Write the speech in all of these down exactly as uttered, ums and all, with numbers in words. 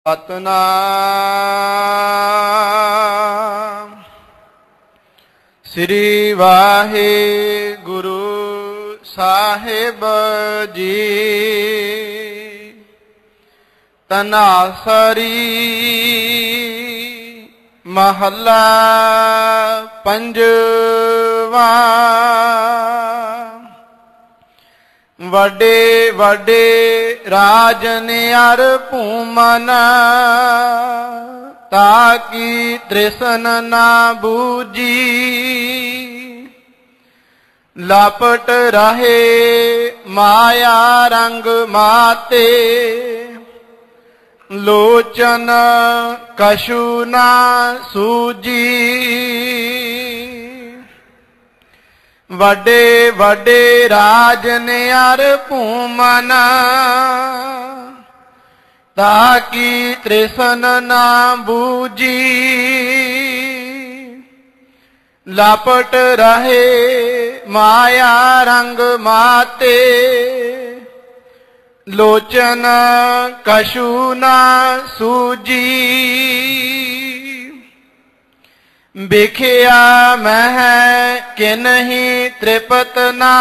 ਸਤਨਾਮ ਸ੍ਰੀ ਵਾਹਿਗੁਰੂ ਸਾਹਿਬ ਜੀ। ਤਨਾਸਰੀ ਮਹੱਲਾ ਪੰਜਵਾ। ਵੱਡੇ ਵੱਡੇ ਰਾਜਨ ਅਰ ਭੂਮਨ ਤਾਕੀ ਤ੍ਰਿਸ਼ਨ ਨਾ ਬੂਝੀ। ਲਪਟ ਰਹੇ ਮਾਇਆ ਰੰਗ ਮਾਤੇ ਲੋਚਨ ਕਛੂ ਨਾ ਸੂਝੀ। ਵੱਡੇ ਵੱਡੇ ਰਾਜਨ ਅਰ ਭੂਮਨ ਤਾਕੀ ਤ੍ਰਿਸ਼ਨ ਨਾ ਬੂਝੀ। ਲਪਟ ਰਹੇ ਮਾਇਆ ਰੰਗ ਮਾਤੇ ਲੋਚਨ ਕਛੂ ਨਾ ਸੂਝੀ। ਵੇਖਿਆ ਮੈਂ ਕਿ ਨਹੀਂ ਤ੍ਰਿਪਤ ਨਾ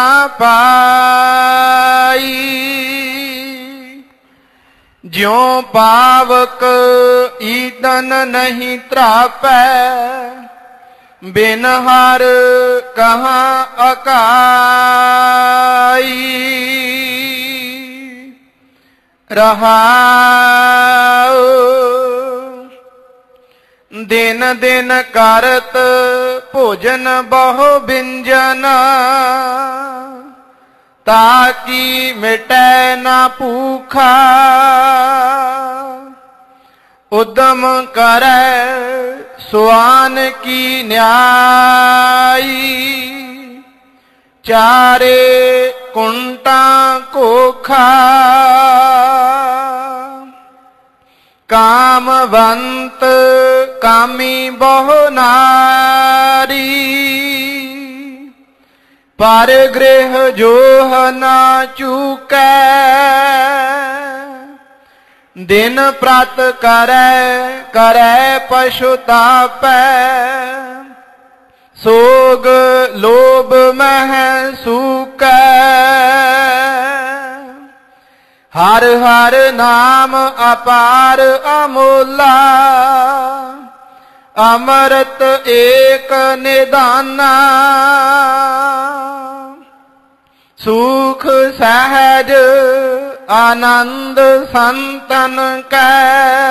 ਪਾਈ। ਜਿਉ ਪਾਵਕ ਈਦਨ ਨਹੀਂ ਤ੍ਰਾਪੈ ਬਿਨ ਹਰ ਕਹਾਂ ਅਕਾਈ। ਰਹਾਉ ਦਿਨ ਦਿਨ ਕਰਤ ਭੋਜਨ ਬਹੁ ਬਿੰਜਨ ਤਾਕੀ ਮਿਟੈ ਨਾ ਭੂਖਾ। ਉਦਮ ਕਰੈ ਸੁਆਨ ਕੀ ਨਿਆਈ ਚਾਰੇ ਕੁੰਟਾਂ ਕੋਖਾ। ਕਾਮਵੰਤ ਕਾਮੀ ਬਹੁ ਨਾਰੀ ਪਰ ਗ੍ਰਹਿ ਜੋਹ ਨਾ ਚੂਕੈ। ਦਿਨ ਪ੍ਰਤ ਕਰੈ ਕਰੈ ਪਛੁਤਾਪੈ ਸੋਗ ਲੋਭ ਮਹਿ ਸੂਕੈ। ਹਰ ਹਰ ਨਾਮ ਅਪਾਰ ਅਮੋਲਾ ਅਮਰਤ ਏਕ ਨਿਦਾਨਾ। ਸੁਖ ਸਹਿਜ ਆਨੰਦ ਸੰਤਨ ਕੈ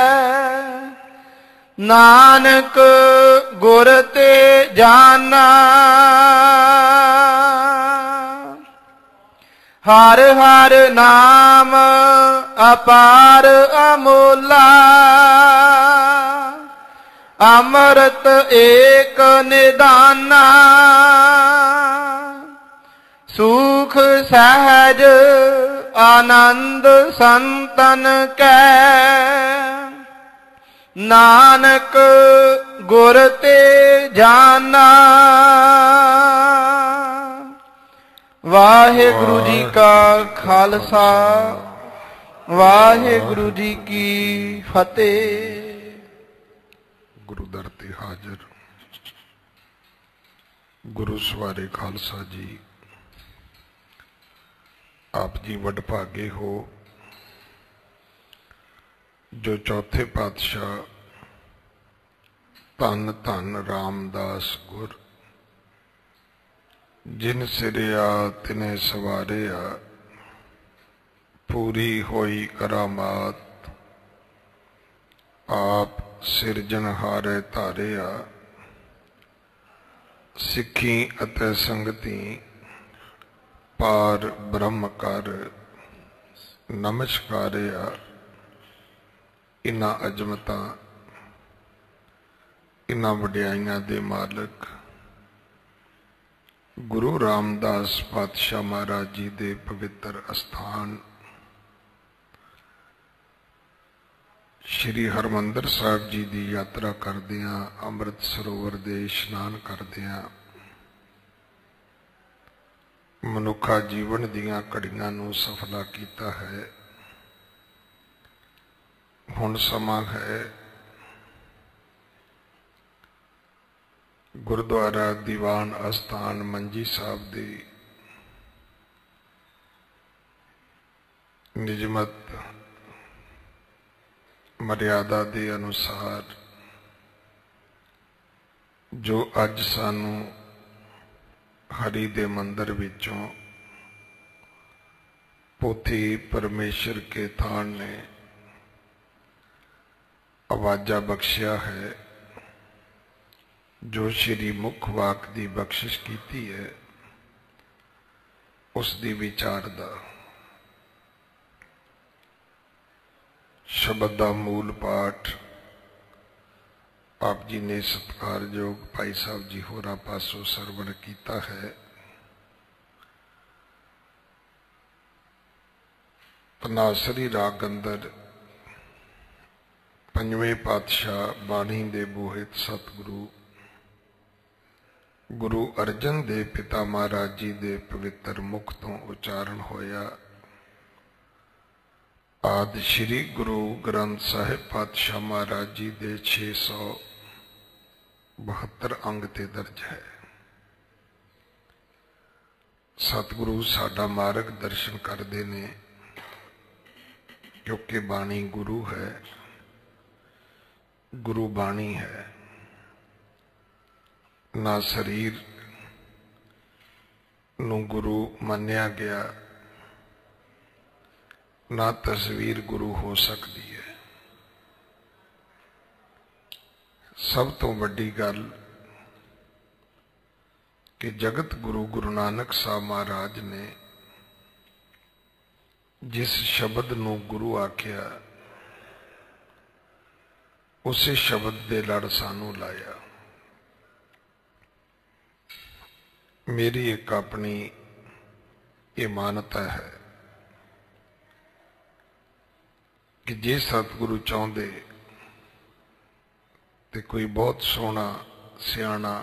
ਨਾਨਕ ਗੁਰ ਤੇ ਜਾਨਾ। ਹਰ ਹਰ ਨਾਮ ਅਪਾਰ ਅਮੋਲਾ ਅਮਰਤ ਏਕ ਨਿਦਾਨਾ। ਸੁਖ ਸਹਿਜ ਆਨੰਦ ਸੰਤਨ ਕੈ ਨਾਨਕ ਗੁਰ ਤੇ ਜਾਨਾ। ਵਾਹਿਗੁਰੂ ਜੀ ਕਾ ਖਾਲਸਾ ਵਾਹਿਗੁਰੂ ਜੀ ਕੀ ਫਤਿਹ। ਗੁਰੂ ਦਰ ਤੇ ਹਾਜ਼ਰ ਗੁਰੂ ਸਵਾਰੇ ਖਾਲਸਾ ਜੀ, ਆਪ ਜੀ ਵਡਭਾਗੇ ਹੋ ਜੋ ਚੌਥੇ ਪਾਤਸ਼ਾਹ ਧੰਨ ਧੰਨ ਰਾਮਦਾਸ ਗੁਰ ਜਿਨ ਸਿਰਿਆ ਤਿਨੇ ਸਵਾਰਿਆ ਪੂਰੀ ਹੋਈ ਕਰਾਮਾਤ ਆਪ ਸਿਰਜਣਹਾਰੇ ਧਾਰਿਆ। ਸਿੱਖੀ ਅਤੇ ਸੰਗਤੀ ਪਾਰ ਬ੍ਰਹਮ ਕਰ ਨਮਸਕਾਰਿਆ। ਇਨ੍ਹਾਂ ਅਜ਼ਮਤਾਂ ਇਨ੍ਹਾਂ ਵਡਿਆਈਆਂ ਦੇ ਮਾਲਕ ਗੁਰੂ ਰਾਮਦਾਸ ਪਾਤਸ਼ਾਹ ਮਹਾਰਾਜ ਜੀ ਦੇ ਪਵਿੱਤਰ ਅਸਥਾਨ ਸ਼੍ਰੀ ਹਰਿਮੰਦਰ ਸਾਹਿਬ ਜੀ ਦੀ ਯਾਤਰਾ ਕਰਦਿਆਂ ਅੰਮ੍ਰਿਤ ਸਰੋਵਰ ਦੇ ਇਸ਼ਨਾਨ ਕਰਦਿਆਂ ਮਨੁੱਖਾ ਜੀਵਨ ਦੀਆਂ ਘੜੀਆਂ ਨੂੰ ਸਫਲਾ ਕੀਤਾ ਹੈ। ਹੁਣ ਸਮਾਂ ਹੈ ਗੁਰਦੁਆਰਾ ਦੀਵਾਨ ਅਸਥਾਨ ਮੰਜੀ ਸਾਹਿਬ ਦੀ ਨਿਯਮਤ ਮਰਿਆਦਾ ਦੇ ਅਨੁਸਾਰ ਜੋ ਅੱਜ ਸਾਨੂੰ ਹਰੀ ਦੇ ਮੰਦਰ ਵਿੱਚੋਂ ਪੋਥੀ ਪਰਮੇਸ਼ਰ ਕੇ ਥਾਨ ਨੇ ਆਵਾਜ਼ਾ ਬਖਸ਼ਿਆ ਹੈ, ਜੋ ਸ਼੍ਰੀ ਮੁੱਖ ਵਾਕ ਦੀ ਬਖਸ਼ਿਸ਼ ਕੀਤੀ ਹੈ, ਉਸ ਦੀ ਵਿਚਾਰ ਦਾ ਸ਼ਬਦ ਦਾ ਮੂਲ ਪਾਠ ਆਪ ਜੀ ਨੇ ਸਤਿਕਾਰਯੋਗ ਭਾਈ ਸਾਹਿਬ ਜੀ ਹੋਰਾਂ ਪਾਸੋਂ ਸਰਵਣ ਕੀਤਾ ਹੈ। ਤਨਾਸਰੀ ਰਾਗ ਅੰਦਰ ਪੰਜਵੇਂ ਪਾਤਸ਼ਾਹ ਬਾਣੀ ਦੇ ਬੋਹਿਤ ਸਤਿਗੁਰੂ ਗੁਰੂ ਅਰਜਨ ਦੇਵ ਪਿਤਾ ਮਹਾਰਾਜ ਜੀ ਦੇ ਪਵਿੱਤਰ ਮੁਖ ਤੋਂ ਉਚਾਰਨ ਹੋਇਆ। ਆਦਿ ਸ਼੍ਰੀ ਗੁਰੂ ਗ੍ਰੰਥ ਸਾਹਿਬ ਪਾਤਸ਼ਾਹ ਮਹਾਰਾਜ ਜੀ ਦੇ ਛੇ ਸੌ ਬਹੱਤਰ ਅੰਗ ਤੇ ਦਰਜ ਹੈ। ਸਤਿਗੁਰੂ ਸਾਡਾ ਮਾਰਗ ਦਰਸ਼ਨ ਕਰਦੇ ਨੇ, ਕਿਉਂਕਿ ਬਾਣੀ ਗੁਰੂ ਹੈ, ਗੁਰੂ ਬਾਣੀ ਹੈ। ਨਾ ਸਰੀਰ ਨੂੰ ਗੁਰੂ ਮੰਨਿਆ ਗਿਆ, ਨਾ ਤਸਵੀਰ ਗੁਰੂ ਹੋ ਸਕਦੀ ਹੈ। ਸਭ ਤੋਂ ਵੱਡੀ ਗੱਲ ਕਿ ਜਗਤ ਗੁਰੂ ਗੁਰੂ ਨਾਨਕ ਸਾਹਿਬ ਮਹਾਰਾਜ ਨੇ ਜਿਸ ਸ਼ਬਦ ਨੂੰ ਗੁਰੂ ਆਖਿਆ, ਉਸੇ ਸ਼ਬਦ ਦੇ ਲੜ ਸਾਨੂੰ ਲਾਇਆ। ਮੇਰੀ ਇੱਕ ਆਪਣੀ ਇਹ ਮਾਨਤਾ ਹੈ ਕਿ ਜੇ ਸਤਿਗੁਰੂ ਚਾਹੁੰਦੇ ਤੇ ਕੋਈ ਬਹੁਤ ਸੋਹਣਾ ਸਿਆਣਾ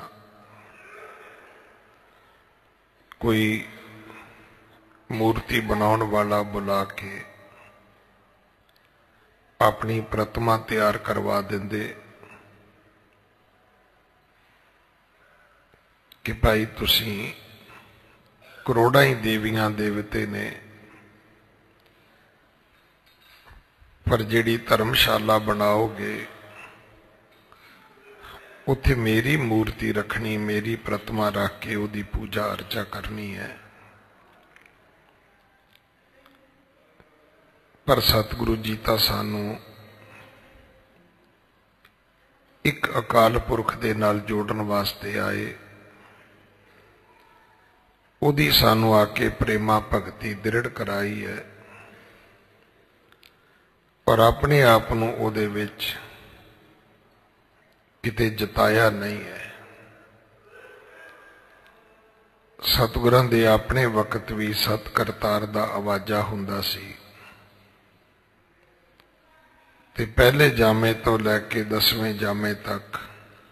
ਕੋਈ ਮੂਰਤੀ ਬਣਾਉਣ ਵਾਲਾ ਬੁਲਾ ਕੇ ਆਪਣੀ ਪ੍ਰਤਿਮਾ ਤਿਆਰ ਕਰਵਾ ਦਿੰਦੇ ਕਿ ਭਾਈ ਤੁਸੀਂ ਕਰੋੜਾਂ ਹੀ ਦੇਵੀਆਂ ਦੇਵਤੇ ਨੇ, ਪਰ ਜਿਹੜੀ ਧਰਮਸ਼ਾਲਾ ਬਣਾਓਗੇ ਉੱਥੇ ਮੇਰੀ ਮੂਰਤੀ ਰੱਖਣੀ, ਮੇਰੀ ਪ੍ਰਤਿਮਾ ਰੱਖ ਕੇ ਉਹਦੀ ਪੂਜਾ ਅਰਚਾ ਕਰਨੀ ਹੈ। ਪਰ ਸਤਿਗੁਰੂ ਜੀ ਤਾਂ ਸਾਨੂੰ ਇੱਕ ਅਕਾਲ ਪੁਰਖ ਦੇ ਨਾਲ ਜੋੜਨ ਵਾਸਤੇ ਆਏ। ਉਹਦੀ ਸਾਨੂੰ ਆ ਕੇ ਪ੍ਰੇਮਾ ਭਗਤੀ ਦ੍ਰਿੜ ਕਰਾਈ ਹੈ, ਪਰ ਆਪਣੇ ਆਪ ਨੂੰ ਉਹਦੇ ਵਿੱਚ ਕਿਤੇ ਜਤਾਇਆ ਨਹੀਂ ਹੈ। ਸਤਿਗੁਰਾਂ ਦੇ ਆਪਣੇ ਵਕਤ ਵੀ ਸਤ ਕਰਤਾਰ ਦਾ ਆਵਾਜ਼ਾ ਹੁੰਦਾ ਸੀ, ਤੇ ਪਹਿਲੇ ਜਾਮੇ ਤੋਂ ਲੈ ਕੇ ਦਸਵੇਂ ਜਾਮੇ ਤੱਕ,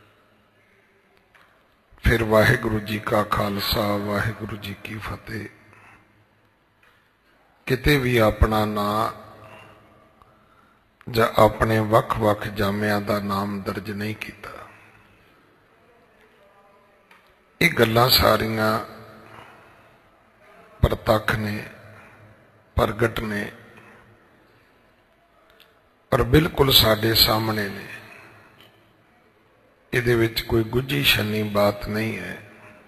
ਫਿਰ ਵਾਹਿਗੁਰੂ ਜੀ ਕਾ ਖਾਲਸਾ ਵਾਹਿਗੁਰੂ ਜੀ ਕੀ ਫਤਿਹ, ਕਿਤੇ ਵੀ ਆਪਣਾ ਨਾਂ ਜਾਂ ਆਪਣੇ ਵੱਖ-ਵੱਖ ਜਾਮਿਆਂ ਦਾ ਨਾਮ ਦਰਜ ਨਹੀਂ ਕੀਤਾ। ਇਹ ਗੱਲਾਂ ਸਾਰੀਆਂ ਪ੍ਰਤੱਖ ਨੇ, ਪ੍ਰਗਟ ਨੇ, ਪਰ ਬਿਲਕੁਲ ਸਾਡੇ ਸਾਹਮਣੇ ਨੇ। ਇਹਦੇ ਵਿੱਚ ਕੋਈ ਗੁੱਝੀ ਛੰਨੀ ਬਾਤ ਨਹੀਂ ਹੈ।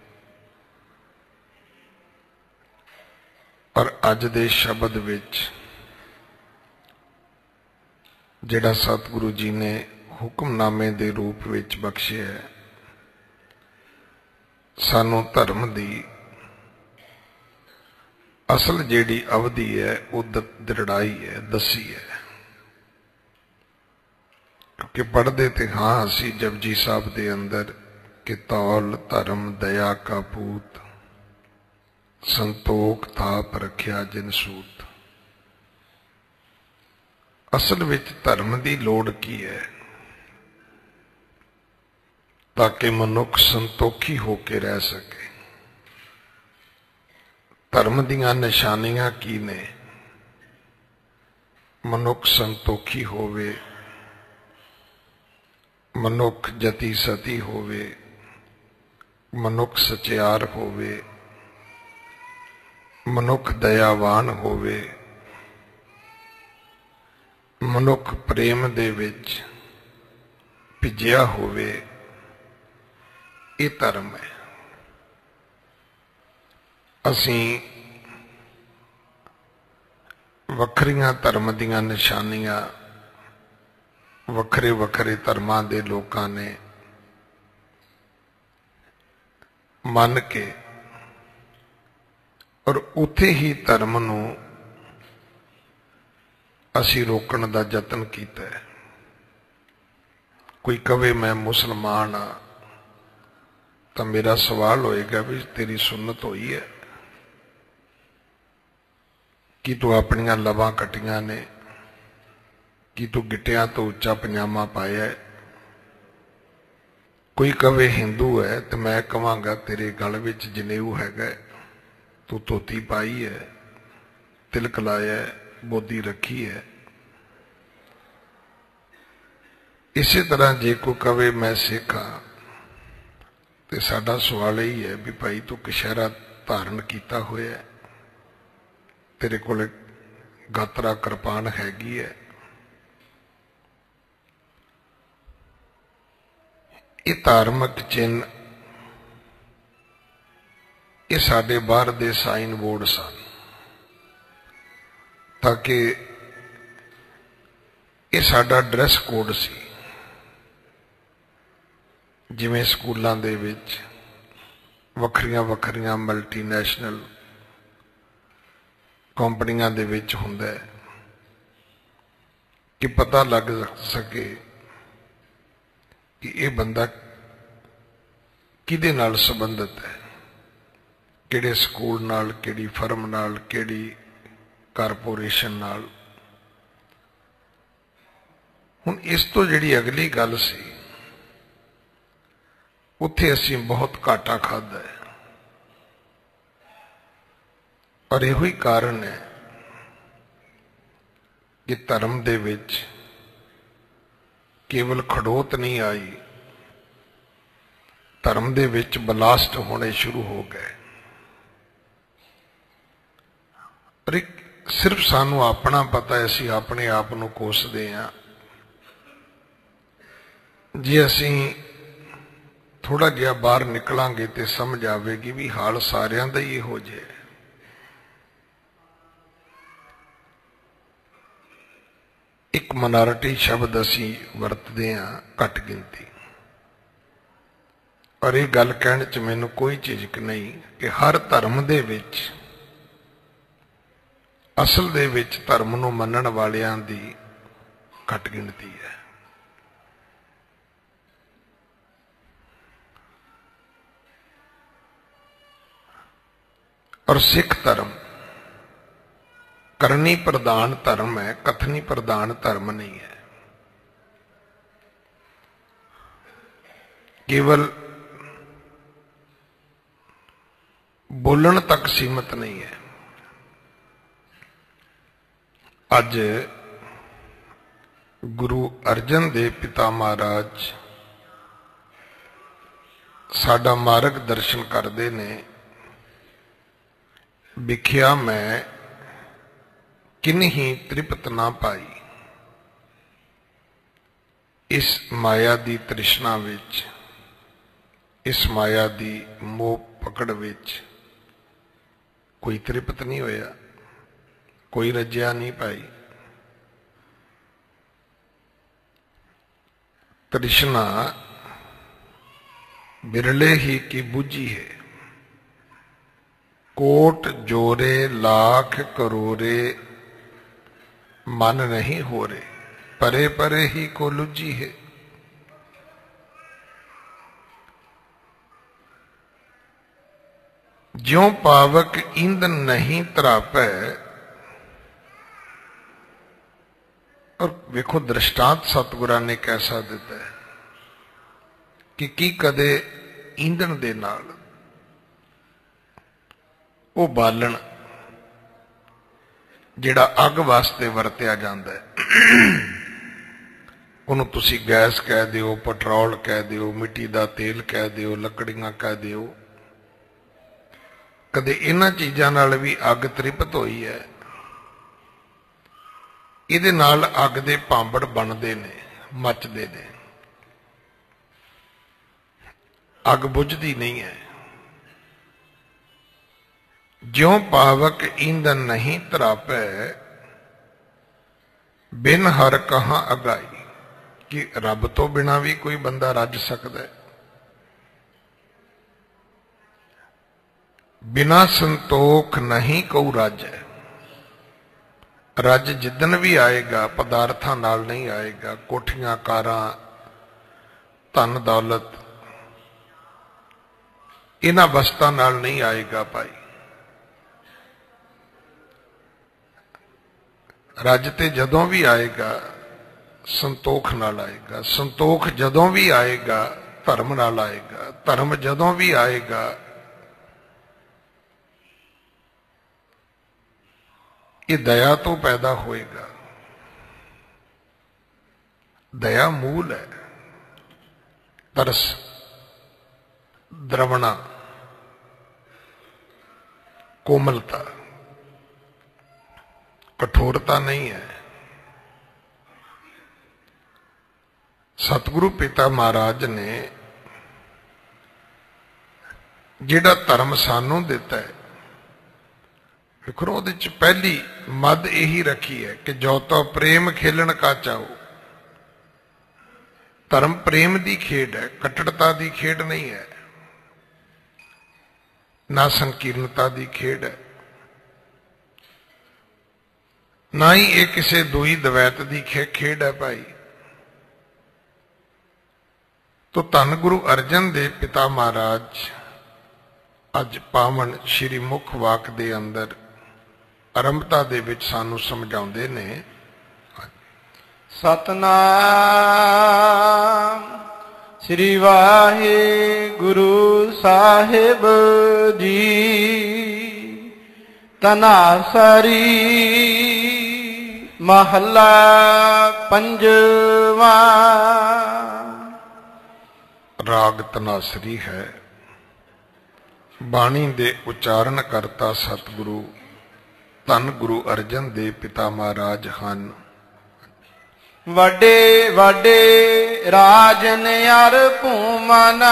ਪਰ ਅੱਜ ਦੇ ਸ਼ਬਦ ਵਿੱਚ ਜਿਹੜਾ ਸਤਿਗੁਰੂ ਜੀ ਨੇ ਹੁਕਮਨਾਮੇ ਦੇ ਰੂਪ ਵਿੱਚ ਬਖਸ਼ਿਆ ਹੈ, ਸਾਨੂੰ ਧਰਮ ਦੀ ਅਸਲ ਜਿਹੜੀ ਅਵਧੀ ਹੈ ਉਹ ਦ੍ਰਿੜਾਈ ਹੈ, ਦੱਸੀ ਹੈ। ਕਿਉਂਕਿ ਪੜ੍ਹਦੇ ਤੇ ਹਾਂ ਅਸੀਂ ਜਪਜੀ ਸਾਹਿਬ ਦੇ ਅੰਦਰ ਕਿ ਤੌਲ ਧਰਮ ਦਇਆ ਕਾ ਪੂਤ, ਸੰਤੋਖ ਥਾਪ ਰੱਖਿਆ ਜਿਨ ਸੂਤ। ਅਸਲ ਵਿੱਚ ਧਰਮ ਦੀ ਲੋੜ ਕੀ ਹੈ? ਤਾਂ ਕਿ ਮਨੁੱਖ ਸੰਤੋਖੀ ਹੋ ਕੇ ਰਹਿ ਸਕੇ। ਧਰਮ ਦੀਆਂ ਨਿਸ਼ਾਨੀਆਂ ਕੀ ਨੇ? ਮਨੁੱਖ ਸੰਤੋਖੀ ਹੋਵੇ, ਮਨੁੱਖ ਜਤੀ ਸਤੀ ਹੋਵੇ, ਮਨੁੱਖ ਸਚਿਆਰ ਹੋਵੇ, ਮਨੁੱਖ ਦਇਆਵਾਨ ਹੋਵੇ, ਮਨੁੱਖ ਪ੍ਰੇਮ ਦੇ ਵਿੱਚ ਭਿੱਜਿਆ ਹੋਵੇ, ਇਹ ਧਰਮ ਹੈ। ਅਸੀਂ ਵੱਖਰੀਆਂ ਧਰਮ ਦੀਆਂ ਨਿਸ਼ਾਨੀਆਂ ਵੱਖਰੇ ਵੱਖਰੇ ਧਰਮਾਂ ਦੇ ਲੋਕਾਂ ਨੇ ਮੰਨ ਕੇ ਔਰ ਉੱਥੇ ਹੀ ਧਰਮ ਨੂੰ ਅਸੀਂ ਰੋਕਣ ਦਾ ਯਤਨ ਕੀਤਾ ਹੈ। ਕੋਈ ਕਵੇ ਮੈਂ ਮੁਸਲਮਾਨ ਆ ਤਾਂ ਮੇਰਾ ਸਵਾਲ ਹੋਏਗਾ ਵੀ ਤੇਰੀ ਸੁਨਨਤ ਹੋਈ ਹੈ ਕਿ ਤੂੰ ਆਪਣੀਆਂ ਲਬਾਂ ਕੱਟੀਆਂ ਨੇ, ਕਿ ਤੂੰ ਗਿੱਟਿਆਂ ਤੋਂ ਉੱਚਾ ਪਜਾਮਾ ਪਾਇਆ ਹੈ। ਕੋਈ ਕਵੇ ਹਿੰਦੂ ਹੈ ਤੇ ਮੈਂ ਕਹਾਂਗਾ ਤੇਰੇ ਗਲ ਵਿੱਚ ਜਨੇਊ ਹੈਗਾ, ਤੂੰ ਧੋਤੀ ਪਾਈ ਹੈ, ਤਿਲਕ ਲਾਇਆ ਹੈ, ਬੋਦੀ ਰੱਖੀ ਹੈ। ਇਸੇ ਤਰ੍ਹਾਂ ਜੇ ਕੋਈ ਕਵੇ ਮੈਂ ਸਿੱਖ ਹਾਂ ਤੇ ਸਾਡਾ ਸਵਾਲ ਇਹ ਹੈ ਵੀ ਭਾਈ ਤੂੰ ਕਛਹਿਰਾ ਧਾਰਨ ਕੀਤਾ ਹੋਇਆ ਹੈ, ਤੇਰੇ ਕੋਲ ਗਾਤਰਾ ਕਿਰਪਾਨ ਹੈਗੀ ਹੈ। ਇਹ ਧਾਰਮਿਕ ਚਿੰਨ੍ਹ ਇਹ ਸਾਡੇ ਬਾਹਰ ਦੇ ਸਾਈਨ ਬੋਰਡ ਸਨ ਤਾਂ ਕਿ ਇਹ ਸਾਡਾ ਡਰੈਸ ਕੋਡ ਸੀ। ਜਿਵੇਂ ਸਕੂਲਾਂ ਦੇ ਵਿੱਚ ਵੱਖਰੀਆਂ ਵੱਖਰੀਆਂ ਮਲਟੀਨੈਸ਼ਨਲ ਕੰਪਨੀਆਂ ਦੇ ਵਿੱਚ ਹੁੰਦਾ ਹੈ ਕਿ ਪਤਾ ਲੱਗ ਸਕੇ ਕਿ ਇਹ ਬੰਦਾ ਕਿਹਦੇ ਨਾਲ ਸੰਬੰਧਿਤ ਹੈ, ਕਿਹੜੇ ਸਕੂਲ ਨਾਲ, ਕਿਹੜੀ ਫਰਮ ਨਾਲ, ਕਿਹੜੀ ਕਾਰਪੋਰੇਸ਼ਨ ਨਾਲ। ਹੁਣ ਇਸ ਤੋਂ ਜਿਹੜੀ ਅਗਲੀ ਗੱਲ ਸੀ ਉੱਥੇ ਅਸੀਂ ਬਹੁਤ ਘਾਟਾ ਖਾਧਾ ਹੈ ਔਰ ਇਹੋ ਹੀ ਕਾਰਨ ਹੈ ਕਿ ਧਰਮ ਦੇ ਵਿੱਚ ਕੇਵਲ ਖੜੋਤ ਨਹੀਂ ਆਈ, ਧਰਮ ਦੇ ਵਿੱਚ ਬਲਾਸਟ ਹੋਣੇ ਸ਼ੁਰੂ ਹੋ ਗਏ। ਪਰ ਸਿਰਫ ਸਾਨੂੰ ਆਪਣਾ ਪਤਾ ਹੈ, ਅਸੀਂ ਆਪਣੇ ਆਪ ਨੂੰ ਕੋਸਦੇ ਹਾਂ। ਜੇ ਅਸੀਂ ਥੋੜਾ ਜਿਹਾ ਬਾਹਰ ਨਿਕਲਾਂਗੇ ਤੇ ਸਮਝ ਆਵੇਗੀ ਵੀ ਹਾਲ ਸਾਰਿਆਂ ਦਾ ਹੀ ਇਹੋ ਜਿਹਾ ਹੈ। ਇੱਕ ਮਿਨੋਰਿਟੀ ਸ਼ਬਦ ਅਸੀਂ ਵਰਤਦੇ ਹਾਂ, ਘੱਟ ਗਿਣਤੀ, ਔਰ ਇਹ ਗੱਲ ਕਹਿਣ 'ਚ ਮੈਨੂੰ ਕੋਈ ਝਿਜਕ ਨਹੀਂ ਕਿ ਹਰ ਧਰਮ ਦੇ ਵਿੱਚ ਅਸਲ ਦੇ ਵਿੱਚ ਧਰਮ ਨੂੰ ਮੰਨਣ ਵਾਲਿਆਂ ਦੀ ਘੱਟ ਗਿਣਤੀ ਹੈ। ਔਰ ਸਿੱਖ ਧਰਮ ਕਰਨੀ ਪ੍ਰਧਾਨ ਧਰਮ ਹੈ, ਕਥਨੀ ਪ੍ਰਧਾਨ ਧਰਮ ਨਹੀਂ ਹੈ। ਕੇਵਲ ਬੋਲਣ ਤੱਕ ਸੀਮਤ ਨਹੀਂ ਹੈ। ਅੱਜ ਗੁਰੂ ਅਰਜਨ ਦੇਵ ਪਿਤਾ ਮਹਾਰਾਜ ਸਾਡਾ ਮਾਰਗ ਦਰਸ਼ਨ ਕਰਦੇ ਨੇ। ਵਿਖਿਆ ਮੈਂ ਕਿਨਹੀ ਤ੍ਰਿਪਤ ਨਾ ਪਾਈ। ਇਸ ਮਾਇਆ ਦੀ ਤ੍ਰਿਸ਼ਨਾ ਵਿੱਚ, ਇਸ ਮਾਇਆ ਦੀ ਮੋਹ ਪਕੜ ਵਿੱਚ ਕੋਈ ਤ੍ਰਿਪਤ ਨਹੀਂ ਹੋਇਆ, ਕੋਈ ਰੱਜਿਆ ਨਹੀਂ ਪਾਈ। ਤ੍ਰਿਸ਼ਨਾ ਬਿਰਲੇ ਹੀ ਕੀ ਬੁੱਝੀ ਹੈ। ਕੋਟ ਜੋਰੇ लाख करोरे मन नहीं हो रे, परे परे ही को लुझी है। ज्यों पावक ईंधन नहीं तरापै। और वेखो दृष्टांत सतगुरां ने कैसा दिता है कि की कदे ईंधन दे नाल ਉਹ ਬਾਲਣ ਜਿਹੜਾ ਅੱਗ ਵਾਸਤੇ ਵਰਤਿਆ ਜਾਂਦਾ ਹੈ ਉਹਨੂੰ ਤੁਸੀਂ ਗੈਸ ਕਹਿ ਦਿਓ, ਪੈਟਰੋਲ ਕਹਿ ਦਿਓ, ਮਿੱਟੀ ਦਾ ਤੇਲ ਕਹਿ ਦਿਓ, ਲੱਕੜੀਆਂ ਕਹਿ ਦਿਓ। ਕਦੇ ਇਹਨਾਂ ਚੀਜ਼ਾਂ ਨਾਲ ਵੀ ਅੱਗ ਤ੍ਰਿਪਤ ਹੋਈ ਹੈ? ਇਹਦੇ ਨਾਲ ਅੱਗ ਦੇ ਭਾਂਬੜ ਬਣਦੇ ਨੇ, ਮੱਚਦੇ ਨੇ, ਅੱਗ ਬੁਝਦੀ ਨਹੀਂ ਹੈ। ਜਿਉਂ ਪਾਵਕ ਈਂਧਨ ਨਹੀਂ ਤਰਾਪੈ, ਬਿਨ ਹਰ ਕਹਾਂ ਅਗਾਈ। ਕਿ ਰੱਬ ਤੋਂ ਬਿਨਾ ਵੀ ਕੋਈ ਬੰਦਾ ਰੱਜ ਸਕਦਾ ਹੈ? ਬਿਨਾ ਸੰਤੋਖ ਨਹੀਂ ਕਉ ਰਾਜੈ। ਰੱਜ ਜਿੱਦਣ ਵੀ ਆਏਗਾ ਪਦਾਰਥਾਂ ਨਾਲ ਨਹੀਂ ਆਏਗਾ, ਕੋਠੀਆਂ, ਕਾਰਾਂ, ਧਨ ਦੌਲਤ, ਇਹਨਾਂ ਵਸਤਾਂ ਨਾਲ ਨਹੀਂ ਆਏਗਾ ਭਾਈ। ਰੱਜ ਤੇ ਜਦੋਂ ਵੀ ਆਏਗਾ ਸੰਤੋਖ ਨਾਲ ਆਏਗਾ, ਸੰਤੋਖ ਜਦੋਂ ਵੀ ਆਏਗਾ ਧਰਮ ਨਾਲ ਆਏਗਾ, ਧਰਮ ਜਦੋਂ ਵੀ ਆਏਗਾ ਇਹ ਦਇਆ ਤੋਂ ਪੈਦਾ ਹੋਏਗਾ। ਦਇਆ ਮੂਲ ਹੈ, ਤਰਸ, द्रवणा, कोमलता, कठोरता नहीं है। सतगुरु पिता महाराज ने जिहड़ा धर्म सानू दिता है, देखो उहदे च पहली मद यही रखी है कि जो तो प्रेम खेलन का चाहो। धर्म प्रेम की खेड है, कट्टड़ता की खेड नहीं है, ना संकीर्णता की खेड है, ना ही ये किसी दुई द्वैत की खेड है भाई। तो धन गुरु अर्जन देव पिता महाराज अज पावन श्री मुख वाक दे अंदर आरंभता दे विच सानू समझाउंदे ने। सतनाम श्री वाहे गुरु साहिब जी। तनासरी महला पंजवा। राग तनासरी है। बाणी दे उच्चारण करता सतगुरु धन गुरु अर्जन देव पिता महाराज हन। वडे वडे राजन अर भूमना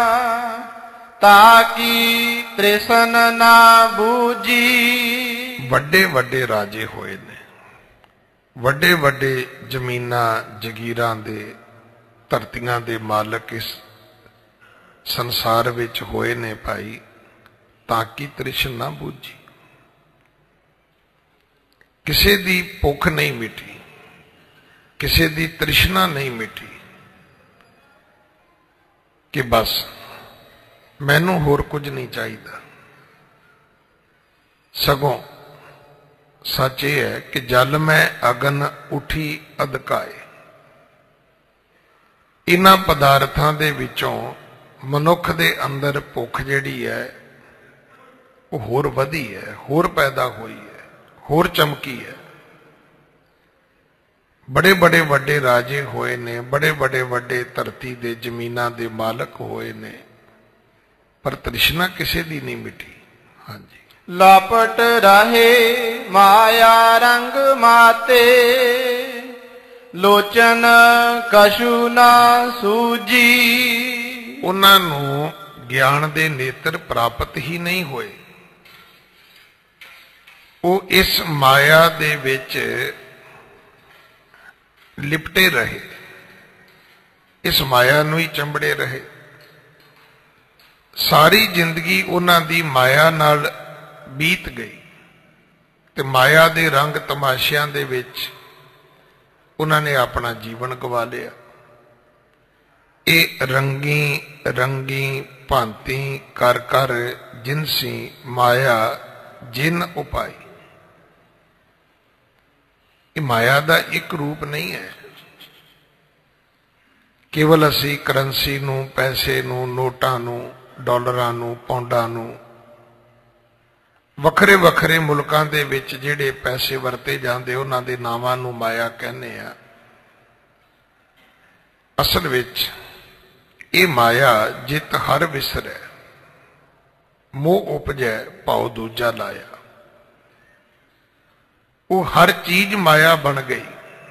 ताकि तृष्ण ना बूझी। वड्डे वड्डे राजे होए ने, वड्डे वड्डे जमीनां जगीरां दे धरतियां दे मालक इस संसार विच होए ने भाई, ताकि तृष्ण ना बूझी। किसी दी भुख नहीं मिटी, किसी दी तृष्णा नहीं मिटी कि बस मैनू होर कुछ नहीं चाहिए। सगों सच ये है कि जल में अगन उठी अधकाए। इन्हां पदार्थां दे विचों मनुख दे अंदर भुख जिहड़ी है वो होर वधी है, होर पैदा हुई है, होर चमकी है। बड़े बड़े वड्डे राजे होए ने, बड़े बड़े वड्डे धरती दे जमीनां दे मालक होए ने, पर तृष्णा किसी दी नहीं मिटी। हाँ जी। लापट रहे माया रंग माते, लोचन कशु ना सूजी। उन्हां नूं ज्ञान दे नेत्र प्राप्त ही नहीं होए। वो इस माया दे विच लिपटे रहे, इस माया नूं ही चंबड़े रहे। सारी जिंदगी उन्हां दी माया नाल बीत गई ते माया दे रंग तमाशियां दे विच उन्हां ने अपना जीवन गवा लिया। ए रंगी रंगी भांति कर कर जिनसी माया जिन उपाई। ये माया का एक रूप नहीं है। केवल असी करंसी नूं, पैसे नूं, नोटां नूं, डॉलरां नूं, पौंडां नूं, वखरे वखरे मुल्कां दे विच जिहड़े पैसे वरते जांदे उन्हां दे नावां नूं माया कहने आ। असल विच ये माया जित हर विसरै, मोह उपजै भाव दूजा लाया। वो हर चीज माया बन गई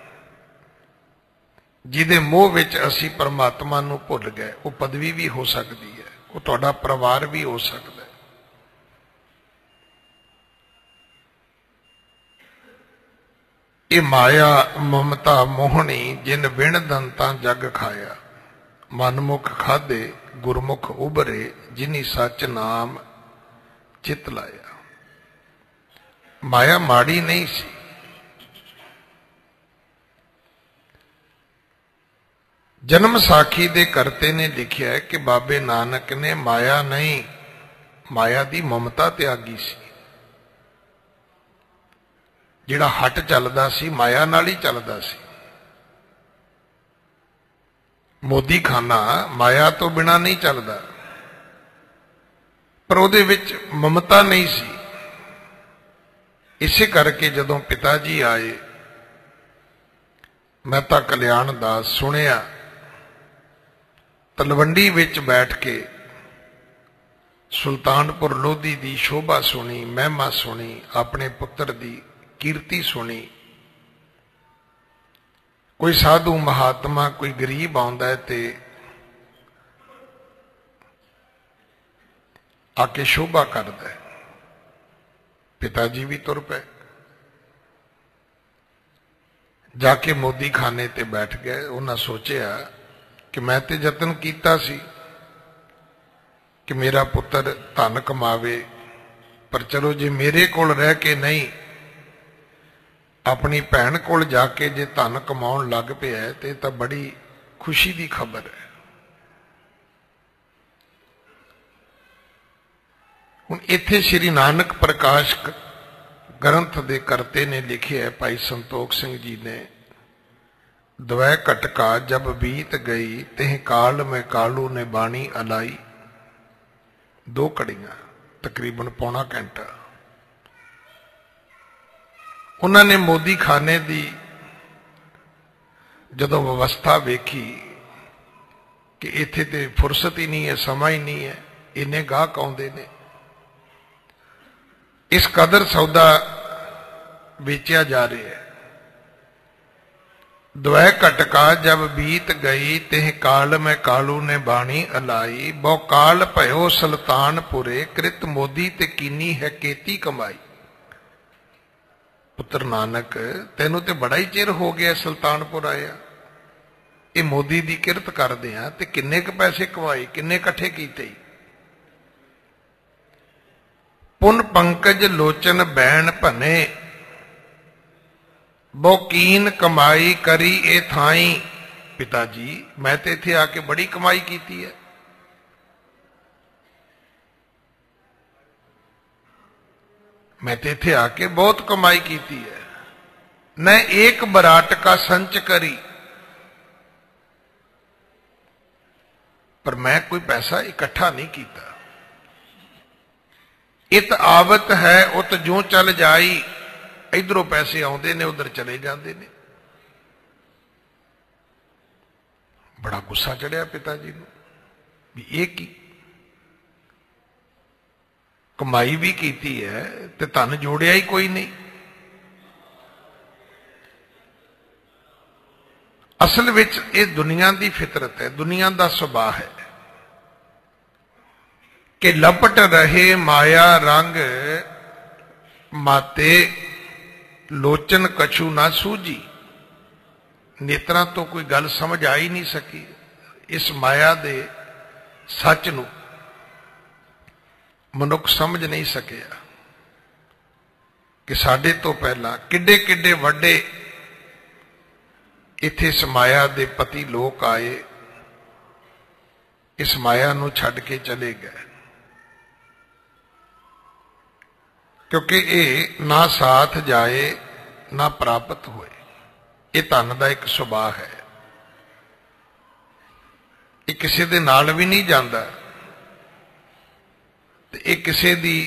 जिहदे मोह विच असी परमात्मा नूं भुल गए। वो पदवी भी हो सकती है, वो तुहाडा परिवार भी हो सकता है। ये माया ममता मोहनी जिन विण दंता जग खाया, मनमुख खाधे गुरमुख उभरे, जिनी सच नाम चित लाया। माया माड़ी नहीं सी। जन्म साखी दे करते ने लिखिया है कि बाबे नानक ने माया नहीं, माया दी ममता त्यागी सी। जिहड़ा हट चलदा सी माया नाल ही चलदा सी। मोदी खाना माया तो बिना नहीं चलदा, पर उहदे विच ममता नहीं सी। इसे करके जदों पिता जी आए, मेहता कल्याण दास सुनिया, तलवंडी विच बैठ के सुल्तानपुर लोधी दी शोभा सुनी, महिमा सुनी, अपने पुत्र दी कीर्ति सुनी। कोई साधु महात्मा कोई गरीब आउंदा है ते आके शोभा करदा है। पिताजी भी तुर पे जाके मोदी खाने ते बैठ गए। उन्हें सोचिया कि मैं ते यतन कीता सी कि मेरा पुत्र धन कमावे, पर चलो जे मेरे कोल रह के नहीं अपनी भैन कोल जाके जे धन कमाउण लग पिया है ते तां बड़ी खुशी की खबर है। हुण इत्थे श्री नानक प्रकाश ग्रंथ दे करते ने लिखे है भाई संतोख सिंह जी ने, द्वै घटका जब बीत गई तेह काल में कालू ने बाणी अलाई। दो घड़ियां तकरीबन पौना घंटा उन्होंने मोदी खाने की जदों व्यवस्था वेखी कि इत्थे ते फुरसत ही नहीं है, समा ही नहीं है, इन्ने गाहक आउंदे ने, इस कदर सौदा बेचा जा रहा है। द्वै घटका जब बीत गई तेह काल में कालू ने बाणी अलाई। बहु काल भयो सुल्तानपुरे कृत मोदी ते कीनी है केती कमाई। पुत्र नानक तेनों ते बड़ा ही चिर हो गया सुल्तानपुर आया, ये मोदी दी किरत करदे आ ते किन्ने क पैसे कमाए, किन्ने कट्ठे कीते। पुन पंकज लोचन बैन भने बहुकीन कमाई करी ए थाई। पिताजी मैं ते इत्थे आके बड़ी कमाई कीती है। मैं ते इत्थे आके बहुत कमाई कीती है। न एक बराट का संच करी, पर मैं कोई पैसा इकट्ठा नहीं किया। इत आवत है उत जो चल जाई। इधरों पैसे आउंदे ने उधर चले जाते ने। बड़ा गुस्सा चढ़िया पिताजी को भी ये की कमाई भी कीती है ते धन जोड़िया ही कोई नहीं। असल विच ये दुनिया की फितरत है, दुनिया का सुभाव है कि लपट रहे माया रंग माते लोचन कछु ना सूझी। नेत्रा तो कोई गल समझ आ ही नहीं सकी। इस माया दे सच नूं मनुख समझ नहीं सकिया कि साडे तो पहला किड्डे किड्डे वड्डे इत्थे इस माया दे पति लोक आए, इस माया नूं छड्ड के चले गए, क्योंकि ये ना साथ जाए ना प्राप्त होए। ये धन का एक सुभाव है, ये किसी दे नाल भी नहीं जाता, ये किसी दी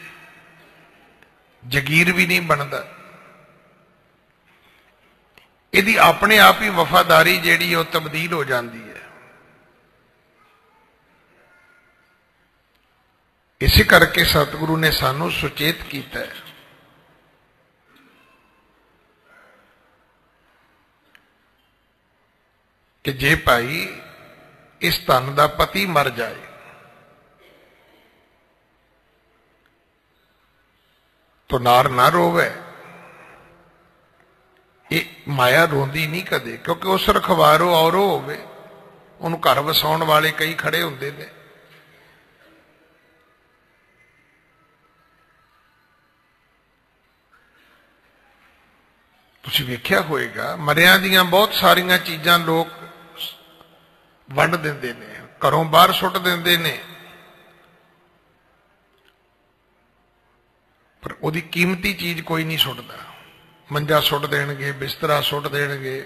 जगीर भी नहीं बनता। ਇਹਦੀ ਆਪਣੇ ਆਪ ਹੀ ਵਫਾਦਾਰੀ ਜਿਹੜੀ ਉਹ ਤਬਦੀਲ ਹੋ ਜਾਂਦੀ ਹੈ। ਇਸੇ ਕਰਕੇ ਸਤਿਗੁਰੂ ਨੇ ਸਾਨੂੰ ਸੁਚੇਤ ਕੀਤਾ ਹੈ ਕਿ ਜੇ ਭਾਈ ਇਸ ਧਨ ਦਾ ਪਤੀ ਮਰ ਜਾਏ तो नार ना रोवे। ये माया रोंदी नहीं कदे, क्योंकि उस रखवारो और होवे उन्होंने घर वसाउण वाले कई खड़े हुंदे ने। तुसीं वेख्या होएगा मरियां दियां बहुत सारियां चीजां लोग वंड दिंदे ने, घरों बाहर सुट दिंदे ने, पर उहदी कीमती चीज कोई नहीं सुटदा। मंजा सुट देणगे, बिस्तरा सुट देणगे,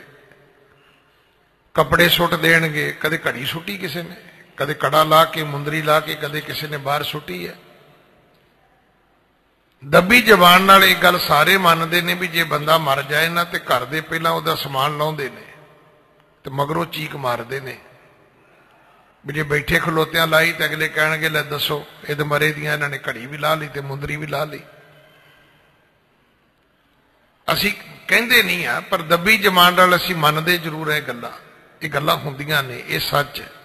कपड़े सुट देणगे। कदे घड़ी सुटी किसी ने, कदे कड़ा ला के मुंदरी ला के, कदे किसी ने बाहर सुटी है। दबी जबान नाल एक गल सारे मानते ने भी जे बंदा मर जाए ना तो घर दे पहला उहदा समान लाउंदे ने ते मगरों चीक मारदे ने भी जे बैठे खलोत्या लाई तो अगले कहणगे ले दसो इहदे मरे दियां इन्हां ने घड़ी भी ला ली ते मुंदरी भी ला ली। असी कहते नहीं आ पर दबी जमान नाल असी मनदे जरूर है गल्लां, ये गल्लां हुंदियां ने, ये सच है।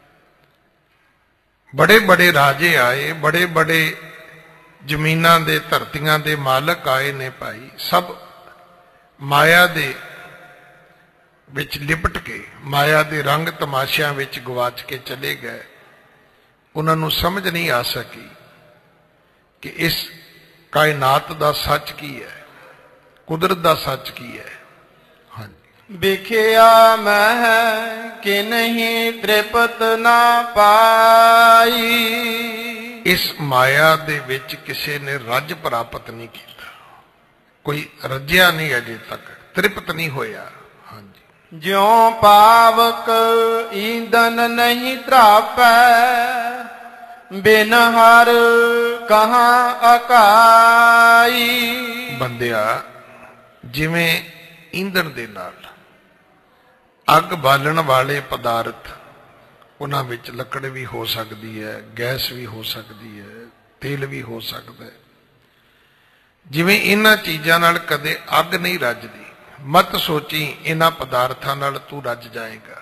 बड़े बड़े राजे आए, बड़े बड़े जमीनां दे धरतियां दे मालक आए ने भाई, सब माया दे विच लिपट के, माया दे रंग तमाशियां विच गवाच के चले गए। उन्हां नूं समझ नहीं आ सकी कि इस कायनात दा सच की है, कुदरत दा सच की है। हाँ जी। बिखिया मह कि नहीं तृपत ना पाई। इस माया दे विच किसी ने रज प्राप्त नहीं किया, कोई रज्या नहीं अजे तक, तृप्त नहीं होया। हाँ जी। ज्यों पावक ईंधन नहीं त्रापै, बिन हर कहाँ अकाई। बंदिया जिवें ईंधन दे नाल अग बालण वाले पदार्थ, उन्हां विच लकड़ भी हो सकती है, गैस भी हो सकती है, तेल भी हो सकता है। जिवें इन्हां चीजां नाल कदे अग नहीं रजदी, मत सोची इन्हां पदार्थां नाल तू रज जाएगा।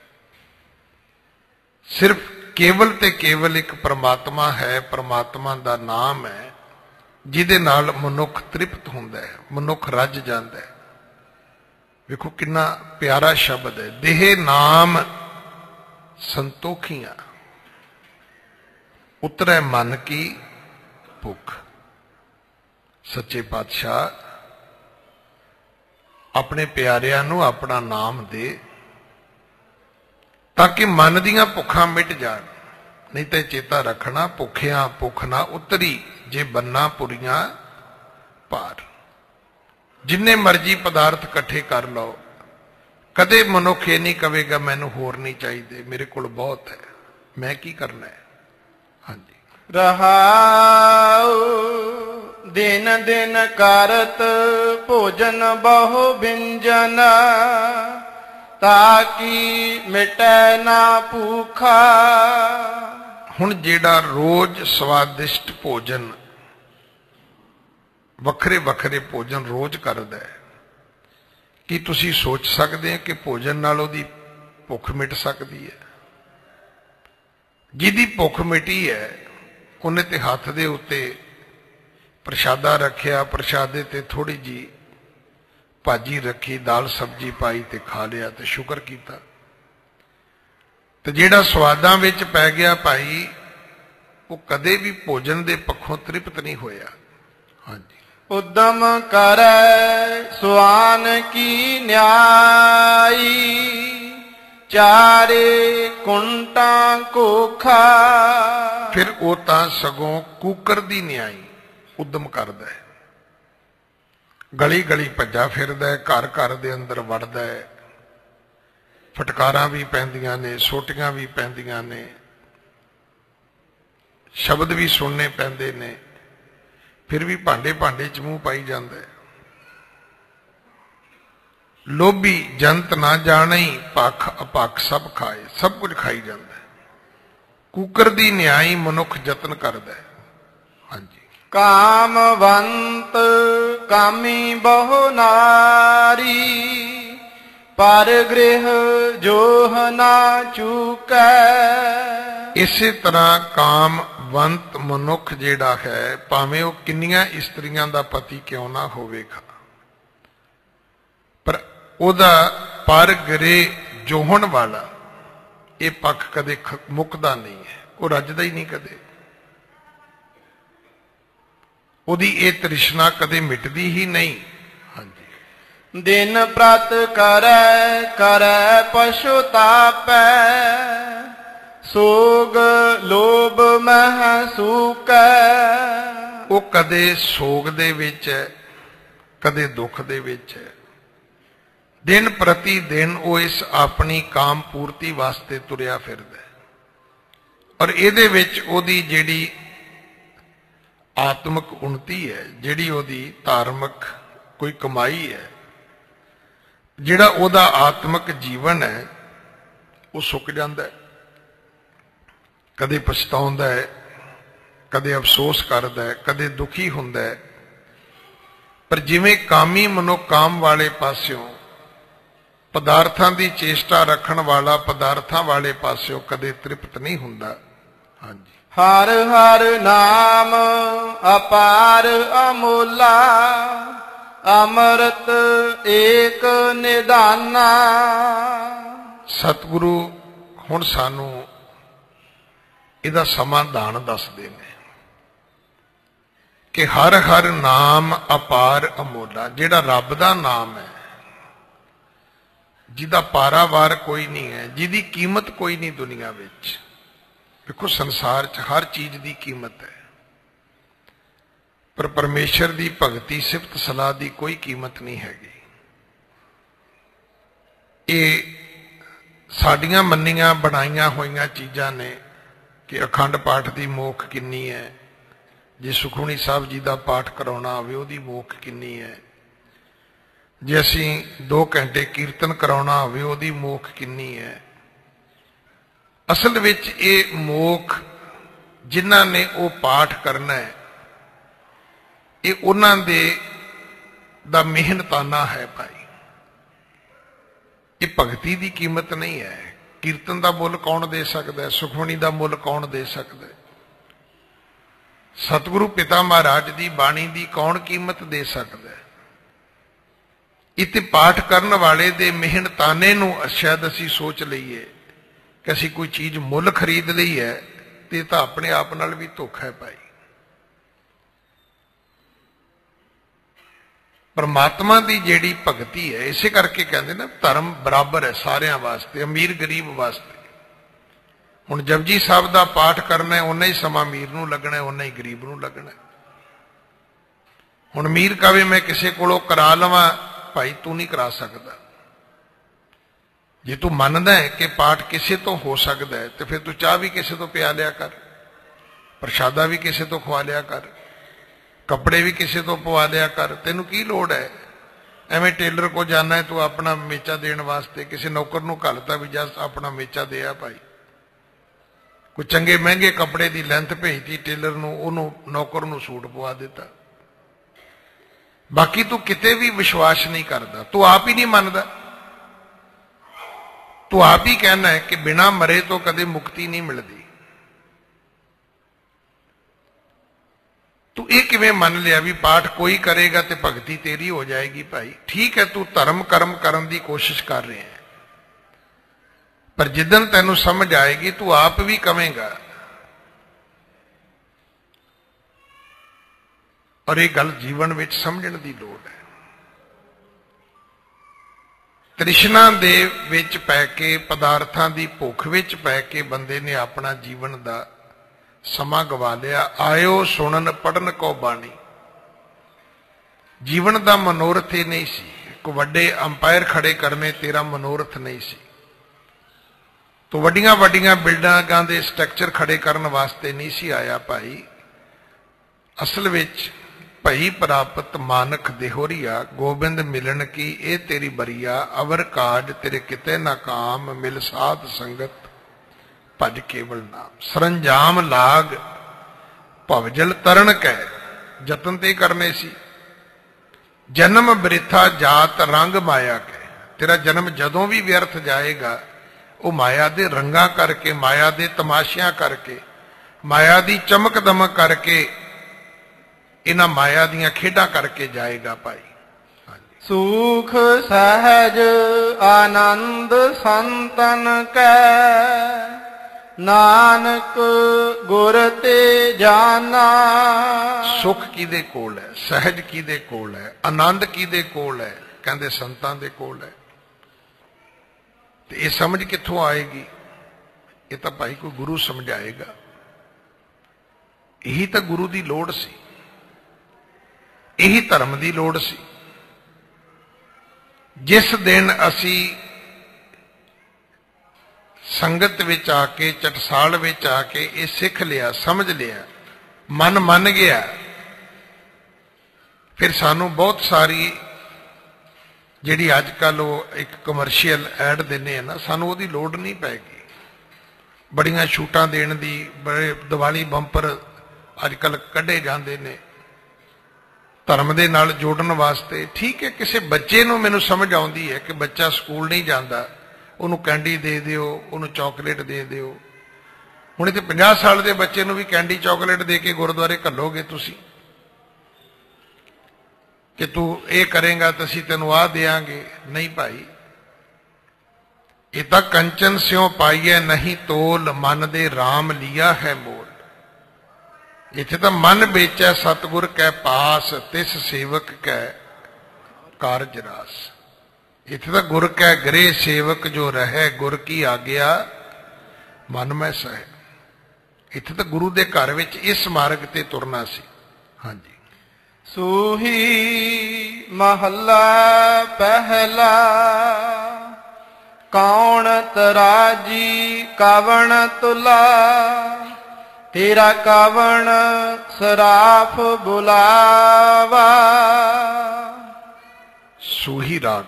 सिर्फ केवल ते केवल एक परमात्मा है, परमात्मा दा नाम है जिहदे नाल मनुख तृप्त हुंदा है, मनुख रज जांदा है। देखो कितना प्यारा शब्द है, देह नाम संतोखियां उतरे मन की भुख। सच्चे पातशाह अपने प्यारियां नूं अपना नाम दे ताकि मन दियां भुखां मिट जाण। नहीं तो चेता रखना भुखियां भुख ना उतरी जे बन्ना पुरियां पार। जिन्ने मर्जी पदार्थ इकट्ठे कर लो, कदे मनुख ये नहीं कहेगा मैनू होर नहीं चाहिए, मेरे कोल बहुत है, मैं की करना है। हाँ जी। रहाओ दिन दिन करत भोजन बहु व्यंजन, ताकि मिटे ना भूखा। हुण जेड़ा रोज स्वादिष्ट भोजन, वखरे वखरे भोजन रोज करदा है, कि तुसी सोच सकते हैं कि भोजन नाल उहदी भुख मिट सकती है? जिहदी भुख मिटी है उन्हें ते हाथ दे उत्ते प्रशादा रखिया, प्रशादे ते थोड़ी जी भाजी रखी, दाल सब्जी पाई ते खा लिया ते शुक्र कीता। ते जिहड़ा स्वादां विच पै गया भाई, वो कदे भी भोजन दे पक्षों तृप्त नहीं होया। हाँ जी। उद्यम करे स्वान की न्याई, चारे कुंटा को खा। फिर वो तां सगों कूकर दी न्याई उद्यम करदा है, गली गली भज्जा फिरदा है, घर घर दे अंदर वड़दा है, फटकारां भी पैंदियां ने, सोटियां भी पैंदियां ने, शब्द भी सुनने पैंदे ने, फिर भी भांडे भांडे च मूंह पाई जांदा है। ਲੋਭੀ ਜੰਤ ਨਾ ਜਾਣਈ, ਪੱਖ ਅਪੱਖ ਸਭ ਖਾਏ। ਸਭ ਕੁਝ ਖਾਈ ਜਾਂਦਾ ਹੈ। ਕੂਕਰ ਦੀ ਨਿਆਈ ਮਨੁੱਖ ਯਤਨ ਕਰਦਾ ਹੈ। ਹਾਂਜੀ। ਕਾਮਵੰਤ ਕਾਮੀ ਬਹੁ ਨਾਰੀ, ਪਰ ਗ੍ਰਹਿ ਜੋਹ ਨਾ ਚੂਕੈ। ਇਸੇ ਤਰ੍ਹਾਂ ਕਾਮਵੰਤ ਮਨੁੱਖ ਜਿਹੜਾ ਹੈ, ਭਾਵੇਂ ਉਹ ਕਿੰਨੀਆਂ ਇਸਤਰੀਆਂ ਦਾ ਪਤੀ ਕਿਉਂ ਨਾ ਹੋਵੇਗਾ, ਪਰ ਉਹਦਾ ਪਰ ਗ੍ਰਹਿ ਜੋਹਣ ਵਾਲਾ ਇਹ ਪੱਖ ਕਦੇ ਮੁੱਕਦਾ ਨਹੀਂ ਹੈ। ਉਹ ਰੱਜਦਾ ਹੀ ਨਹੀਂ ਕਦੇ। ਉਹਦੀ ਇਹ ਤ੍ਰਿਸ਼ਨਾ ਕਦੇ ਮਿਟਦੀ ਹੀ ਨਹੀਂ। ਹਾਂਜੀ। ਦਿਨ ਪ੍ਰਤ ਕਰੈ ਕਰੈ ਪਛੁਤਾਪੈ, ਸੋਗ ਲੋਭ ਮਹਿ ਸੂਕੈ। ਉਹ ਕਦੇ ਸੋਗ ਦੇ ਵਿੱਚ ਹੈ, ਕਦੇ ਦੁੱਖ ਦੇ ਵਿੱਚ ਹੈ। ਦਿਨ ਪ੍ਰਤੀ ਦਿਨ ਉਹ ਇਸ ਆਪਣੀ ਕਾਮ ਪੂਰਤੀ ਵਾਸਤੇ ਤੁਰਿਆ ਫਿਰਦਾ ਹੈ, ਔਰ ਇਹਦੇ ਵਿੱਚ ਉਹਦੀ ਜਿਹੜੀ ਆਤਮਿਕ ਉન્નਤੀ ਹੈ, ਜਿਹੜੀ ਉਹਦੀ ਧਾਰਮਿਕ ਕੋਈ ਕਮਾਈ ਹੈ, ਜਿਹੜਾ ਉਹਦਾ ਆਤਮਿਕ ਜੀਵਨ ਹੈ, ਉਹ ਸੁੱਕ ਜਾਂਦਾ ਹੈ। ਕਦੇ ਪਛਤਾਉਂਦਾ ਹੈ, ਕਦੇ ਅਫਸੋਸ ਕਰਦਾ ਹੈ, ਕਦੇ ਦੁਖੀ ਹੁੰਦਾ ਹੈ। ਪਰ ਜਿਵੇਂ ਕਾਮੀ ਮਨੁੱਖ ਕਾਮ ਵਾਲੇ ਪਾਸਿਓਂ, ਪਦਾਰਥਾਂ ਦੀ ਚੇਸ਼ਟਾ ਰੱਖਣ ਵਾਲਾ ਪਦਾਰਥਾਂ ਵਾਲੇ ਪਾਸਿਓਂ ਕਦੇ ਤ੍ਰਿਪਤ ਨਹੀਂ ਹੁੰਦਾ। ਹਾਂਜੀ। ਹਰ ਹਰ ਨਾਮ ਅਪਾਰ ਅਮੋਲਾ, ਅੰਮ੍ਰਿਤ ਏਕ ਨਿਦਾਨਾ। ਸਤਿਗੁਰੂ ਹੁਣ ਸਾਨੂੰ ਇਹਦਾ ਸਮਾਧਾਨ ਦੱਸਦੇ ਨੇ ਕਿ ਹਰ ਹਰ ਨਾਮ ਅਪਾਰ ਅਮੋਲਾ, ਜਿਹੜਾ ਰੱਬ ਦਾ ਨਾਮ ਹੈ, ਜਿਹਦਾ ਪਾਰਾਵਾਰ ਕੋਈ ਨਹੀਂ ਹੈ, ਜਿਹਦੀ ਕੀਮਤ ਕੋਈ ਨਹੀਂ ਦੁਨੀਆ ਵਿੱਚ। ਦੇਖੋ ਸੰਸਾਰ 'ਚ ਹਰ ਚੀਜ਼ ਦੀ ਕੀਮਤ ਹੈ, ਪਰ ਪਰਮੇਸ਼ਰ ਦੀ ਭਗਤੀ ਸਿਫਤ ਸਲਾਹ ਦੀ ਕੋਈ ਕੀਮਤ ਨਹੀਂ ਹੈਗੀ। ਇਹ ਸਾਡੀਆਂ ਮੰਨੀਆਂ ਬਣਾਈਆਂ ਹੋਈਆਂ ਚੀਜ਼ਾਂ ਨੇ ਕਿ ਅਖੰਡ ਪਾਠ ਦੀ ਮੋਖ ਕਿੰਨੀ ਹੈ, ਜੇ ਸੁਖਮਨੀ ਸਾਹਿਬ ਜੀ ਦਾ ਪਾਠ ਕਰਾਉਣਾ ਹੋਵੇ ਉਹਦੀ ਮੋਖ ਕਿੰਨੀ ਹੈ, ਜੇ ਅਸੀਂ ਦੋ ਘੰਟੇ ਕੀਰਤਨ ਕਰਾਉਣਾ ਹੋਵੇ ਉਹਦੀ ਮੋਖ ਕਿੰਨੀ ਹੈ। ਅਸਲ ਵਿੱਚ ਇਹ ਮੋਖ ਜਿਨ੍ਹਾਂ ਨੇ ਉਹ ਪਾਠ ਕਰਨਾ ਹੈ, ਇਹ ਉਹਨਾਂ ਦੇ ਦਾ ਮਿਹਨਤਾਨਾ ਹੈ ਭਾਈ। ਇਹ ਭਗਤੀ ਦੀ ਕੀਮਤ ਨਹੀਂ ਹੈ। ਕੀਰਤਨ ਦਾ ਮੁੱਲ ਕੌਣ ਦੇ ਸਕਦਾ ਹੈ? ਸੁਖਮਨੀ ਦਾ ਮੁੱਲ ਕੌਣ ਦੇ ਸਕਦਾ ਹੈ? ਸਤਿਗੁਰੂ ਪਿਤਾ ਮਹਾਰਾਜ ਦੀ ਬਾਣੀ ਦੀ ਕੌਣ ਕੀਮਤ ਦੇ ਸਕਦਾ ਹੈ? ਇਤੇ ਪਾਠ ਕਰਨ ਵਾਲੇ ਦੇ ਮਿਹਨਤਾਨੇ ਨੂੰ ਸ਼ਾਇਦ ਅਸੀਂ ਸੋਚ ਲਈਏ ਕਿ ਅਸੀਂ ਕੋਈ ਚੀਜ਼ ਮੁੱਲ ਖਰੀਦ ਲਈ ਹੈ, ਤੇ ਤਾਂ ਆਪਣੇ ਆਪ ਨਾਲ ਵੀ ਧੋਖਾ ਹੈ ਭਾਈ। ਪਰਮਾਤਮਾ ਦੀ ਜਿਹੜੀ ਭਗਤੀ ਹੈ, ਇਸੇ ਕਰਕੇ ਕਹਿੰਦੇ ਨਾ ਧਰਮ ਬਰਾਬਰ ਹੈ ਸਾਰਿਆਂ ਵਾਸਤੇ, ਅਮੀਰ ਗਰੀਬ ਵਾਸਤੇ। ਹੁਣ ਜਪਜੀ ਸਾਹਿਬ ਦਾ ਪਾਠ ਕਰਨਾ ਉਨਾ ਹੀ ਸਮਾਂ ਅਮੀਰ ਨੂੰ ਲੱਗਣਾ, ਉਨਾ ਹੀ ਗਰੀਬ ਨੂੰ ਲੱਗਣਾ। ਹੁਣ ਅਮੀਰ ਕਹੇ ਮੈਂ ਕਿਸੇ ਕੋਲੋਂ ਕਰਾ ਲਵਾਂ, ਭਾਈ ਤੂੰ ਨਹੀਂ ਕਰਾ ਸਕਦਾ। ਜੇ ਤੂੰ ਮੰਨਦਾ ਹੈ ਕਿ ਪਾਠ ਕਿਸੇ ਤੋਂ ਹੋ ਸਕਦਾ ਹੈ, ਤੇ ਫਿਰ ਤੂੰ ਚਾਹ ਵੀ ਕਿਸੇ ਤੋਂ ਪਿਆ ਲਿਆ ਕਰ, ਪ੍ਰਸ਼ਾਦਾ ਵੀ ਕਿਸੇ ਤੋਂ ਖਵਾ ਲਿਆ ਕਰ, ਕੱਪੜੇ ਵੀ ਕਿਸੇ ਤੋਂ ਪਵਾ ਲਿਆ ਕਰ। ਤੈਨੂੰ ਕੀ ਲੋੜ ਹੈ ਐਵੇਂ ਟੇਲਰ ਕੋ ਜਾਣਾ ਹੈ ਤੂੰ ਆਪਣਾ ਮੇਚਾ ਦੇਣ ਵਾਸਤੇ? ਕਿਸੇ ਨੌਕਰ ਨੂੰ ਘੱਲਤਾ ਵੀ ਜਾ ਆਪਣਾ ਮੇਚਾ ਦੇ ਆ ਭਾਈ। ਕੋਈ ਚੰਗੇ ਮਹਿੰਗੇ ਕੱਪੜੇ ਦੀ ਲੈਂਥ ਭੇਜਤੀ ਟੇਲਰ ਨੂੰ, ਉਹਨੂੰ ਨੌਕਰ ਨੂੰ ਸੂਟ ਪਵਾ ਦਿੱਤਾ। ਬਾਕੀ ਤੂੰ ਕਿਤੇ ਵੀ ਵਿਸ਼ਵਾਸ ਨਹੀਂ ਕਰਦਾ, ਤੂੰ ਆਪ ਹੀ ਨਹੀਂ ਮੰਨਦਾ। ਤੂੰ ਆਪ ਹੀ ਕਹਿਣਾ ਹੈ ਕਿ ਬਿਨਾਂ ਮਰੇ ਤੋਂ ਕਦੇ ਮੁਕਤੀ ਨਹੀਂ ਮਿਲਦੀ। ਤੂੰ ਇਹ ਕਿਵੇਂ ਮੰਨ ਲਿਆ ਵੀ ਪਾਠ ਕੋਈ ਕਰੇਗਾ ਤੇ ਭਗਤੀ ਤੇਰੀ ਹੋ ਜਾਏਗੀ? ਭਾਈ ਠੀਕ ਹੈ, ਤੂੰ ਧਰਮ ਕਰਮ ਕਰਨ ਦੀ ਕੋਸ਼ਿਸ਼ ਕਰ ਰਿਹਾ ਹੈ, ਪਰ ਜਿੱਦਣ ਤੈਨੂੰ ਸਮਝ ਆਏਗੀ ਤੂੰ ਆਪ ਵੀ ਕਵੇਂਗਾ। ਔਰ ਇਹ ਗੱਲ ਜੀਵਨ ਵਿੱਚ ਸਮਝਣ ਦੀ ਲੋੜ ਹੈ। ਤ੍ਰਿਸ਼ਨਾ ਦੇ ਵਿੱਚ ਪੈ ਕੇ, ਪਦਾਰਥਾਂ ਦੀ ਭੁੱਖ ਵਿੱਚ ਪੈ ਕੇ ਬੰਦੇ ਨੇ ਆਪਣਾ ਜੀਵਨ ਦਾ ਸਮਾਂ ਗਵਾ ਲਿਆ। ਆਇਓ ਸੁਣਨ ਪੜਨ ਕੋ ਬਾਣੀ। ਜੀਵਨ ਦਾ ਮਨੋਰਥ ਇਹ ਨਹੀਂ ਸੀ ਕੋਈ ਵੱਡੇ ਅੰਪਾਇਰ ਖੜੇ ਕਰਨੇ, ਤੇਰਾ ਮਨੋਰਥ ਨਹੀਂ ਸੀ। ਤੂੰ ਵੱਡੀਆਂ ਵੱਡੀਆਂ ਬਿਲਡਿੰਗਾਂ ਦੇ ਸਟਰਕਚਰ ਖੜੇ ਕਰਨ ਵਾਸਤੇ ਨਹੀਂ ਸੀ ਆਇਆ ਭਾਈ। ਅਸਲ ਵਿੱਚ ਭਈ ਪ੍ਰਾਪਤ ਮਾਨਖ ਦੇਹੋਰੀਆ, ਗੋਬਿੰਦ ਮਿਲਣ ਕੀ ਇਹ ਤੇਰੀ ਬਰੀਆ, ਅਵਰ ਕਾਜ ਤੇਰੇ ਕਿਤੇ ਨਾ ਕਾਮ, ਮਿਲ ਸਾਧ ਸੰਗਤ ਭਜ ਕੇਵਲ ਨਾਮ। ਸਰੰਜਾਮ ਲਾਗ ਭਵਜਲ ਤਰਨ ਕੈ, ਯਤਨ ਤੇ ਕਰਨੇ ਸੀ। ਜਨਮ ਬ੍ਰਿਥਾ ਜਾਤ ਰੰਗ ਮਾਇਆ ਕੈ, ਤੇਰਾ ਜਨਮ ਜਦੋਂ ਵੀ ਵਿਅਰਥ ਜਾਏਗਾ ਉਹ ਮਾਇਆ ਦੇ ਰੰਗਾਂ ਕਰਕੇ, ਮਾਇਆ ਦੇ ਤਮਾਸ਼ਿਆਂ ਕਰਕੇ, ਮਾਇਆ ਦੀ ਚਮਕ ਦਮਕ ਕਰਕੇ, ਇਹਨਾਂ ਮਾਇਆ ਦੀਆਂ ਖੇਡਾਂ ਕਰਕੇ ਜਾਏਗਾ ਭਾਈ। ਸੁਖ ਸਹਿਜ ਆਨੰਦ ਸੰਤਨ ਕੈ, ਨਾਨਕ ਗੁਰ ਤੇ ਜਾਨਾ। ਸੁਖ ਕਿਹਦੇ ਕੋਲ ਹੈ, ਸਹਿਜ ਕਿਹਦੇ ਕੋਲ ਹੈ, ਆਨੰਦ ਕਿਹਦੇ ਕੋਲ ਹੈ? ਕਹਿੰਦੇ ਸੰਤਾਂ ਦੇ ਕੋਲ ਹੈ। ਤੇ ਇਹ ਸਮਝ ਕਿੱਥੋਂ ਆਏਗੀ? ਇਹ ਤਾਂ ਭਾਈ ਕੋਈ ਗੁਰੂ ਸਮਝਾਏਗਾ। ਇਹੀ ਤਾਂ ਗੁਰੂ ਦੀ ਲੋੜ ਸੀ, ਇਹੀ ਧਰਮ ਦੀ ਲੋੜ ਸੀ। ਜਿਸ ਦਿਨ ਅਸੀਂ ਸੰਗਤ ਵਿੱਚ ਆ ਕੇ, ਚਟਸਾਲ ਵਿੱਚ ਆ ਕੇ ਇਹ ਸਿੱਖ ਲਿਆ, ਸਮਝ ਲਿਆ, ਮਨ ਮੰਨ ਗਿਆ, ਫਿਰ ਸਾਨੂੰ ਬਹੁਤ ਸਾਰੀ ਜਿਹੜੀ ਅੱਜ ਕੱਲ ਉਹ ਇੱਕ ਕਮਰਸ਼ੀਅਲ ਐਡ ਦਿੰਦੇ ਆ ਨਾ, ਸਾਨੂੰ ਉਹਦੀ ਲੋੜ ਨਹੀਂ ਪੈਗੀ। ਬੜੀਆਂ ਛੂਟਾਂ ਦੇਣ ਦੀ, ਬੜੇ ਦੀਵਾਲੀ ਬੰਪਰ ਅੱਜ ਕੱਲ ਕੱਢੇ ਜਾਂਦੇ ਨੇ ਧਰਮ ਦੇ ਨਾਲ ਜੋੜਨ ਵਾਸਤੇ। ਠੀਕ ਹੈ, ਕਿਸੇ ਬੱਚੇ ਨੂੰ ਮੈਨੂੰ ਸਮਝ ਆਉਂਦੀ ਹੈ ਕਿ ਬੱਚਾ ਸਕੂਲ ਨਹੀਂ ਜਾਂਦਾ, ਉਹਨੂੰ ਕੈਂਡੀ ਦੇ ਦਿਓ, ਉਹਨੂੰ ਚਾਕਲੇਟ ਦੇ ਦਿਓ। ਹੁਣ ਇੱਥੇ ਪੰਜਾਹ ਸਾਲ ਦੇ ਬੱਚੇ ਨੂੰ ਵੀ ਕੈਂਡੀ ਚਾਕਲੇਟ ਦੇ ਕੇ ਗੁਰਦੁਆਰੇ ਘੱਲੋਗੇ ਤੁਸੀਂ ਕਿ ਤੂੰ ਇਹ ਕਰੇਗਾ ਤਾਂ ਅਸੀਂ ਤੈਨੂੰ ਆਹ ਦੇਾਂਗੇ? ਨਹੀਂ ਭਾਈ, ਇਹ ਤਾਂ ਕੰਚਨ ਸਿਉ ਪਾਈਐ ਨਹੀਂ ਤੋਲ, ਮਨ ਦੇ ਰਾਮ ਲਿਆ ਹੈ ਮੋਲ। ਇੱਥੇ ਤਾਂ ਮਨ ਵੇਚੈ ਸਤਿਗੁਰ ਕੈ ਪਾਸ, ਤਿਸ ਸੇਵਕ ਕੈ ਕਾਰਜ ਰਾਸ। ਇੱਥੇ ਤਾਂ ਗੁਰ ਕੈ ਗ੍ਰਹਿ ਸੇਵਕ ਜੋ ਰਹੈ, ਗੁਰ ਕੀ ਆਗਿਆ ਮਨ ਮੈਂ ਸਹਿ। ਇੱਥੇ ਤਾਂ ਗੁਰੂ ਦੇ ਘਰ ਵਿੱਚ ਇਸ ਮਾਰਗ ਤੇ ਤੁਰਨਾ ਸੀ। ਹਾਂਜੀ। ਸੂਹੀ ਮਹੱਲਾ ਪਹਿਲਾ, ਕੌਣ ਤਰਾਜੀ ਕਵਣ ਤੁਲਾ, ਤੇਰਾ ਕਵਣ ਸਰਾਫ ਬੁਲਾਵਾ। ਸੂਹੀ ਰਾਗ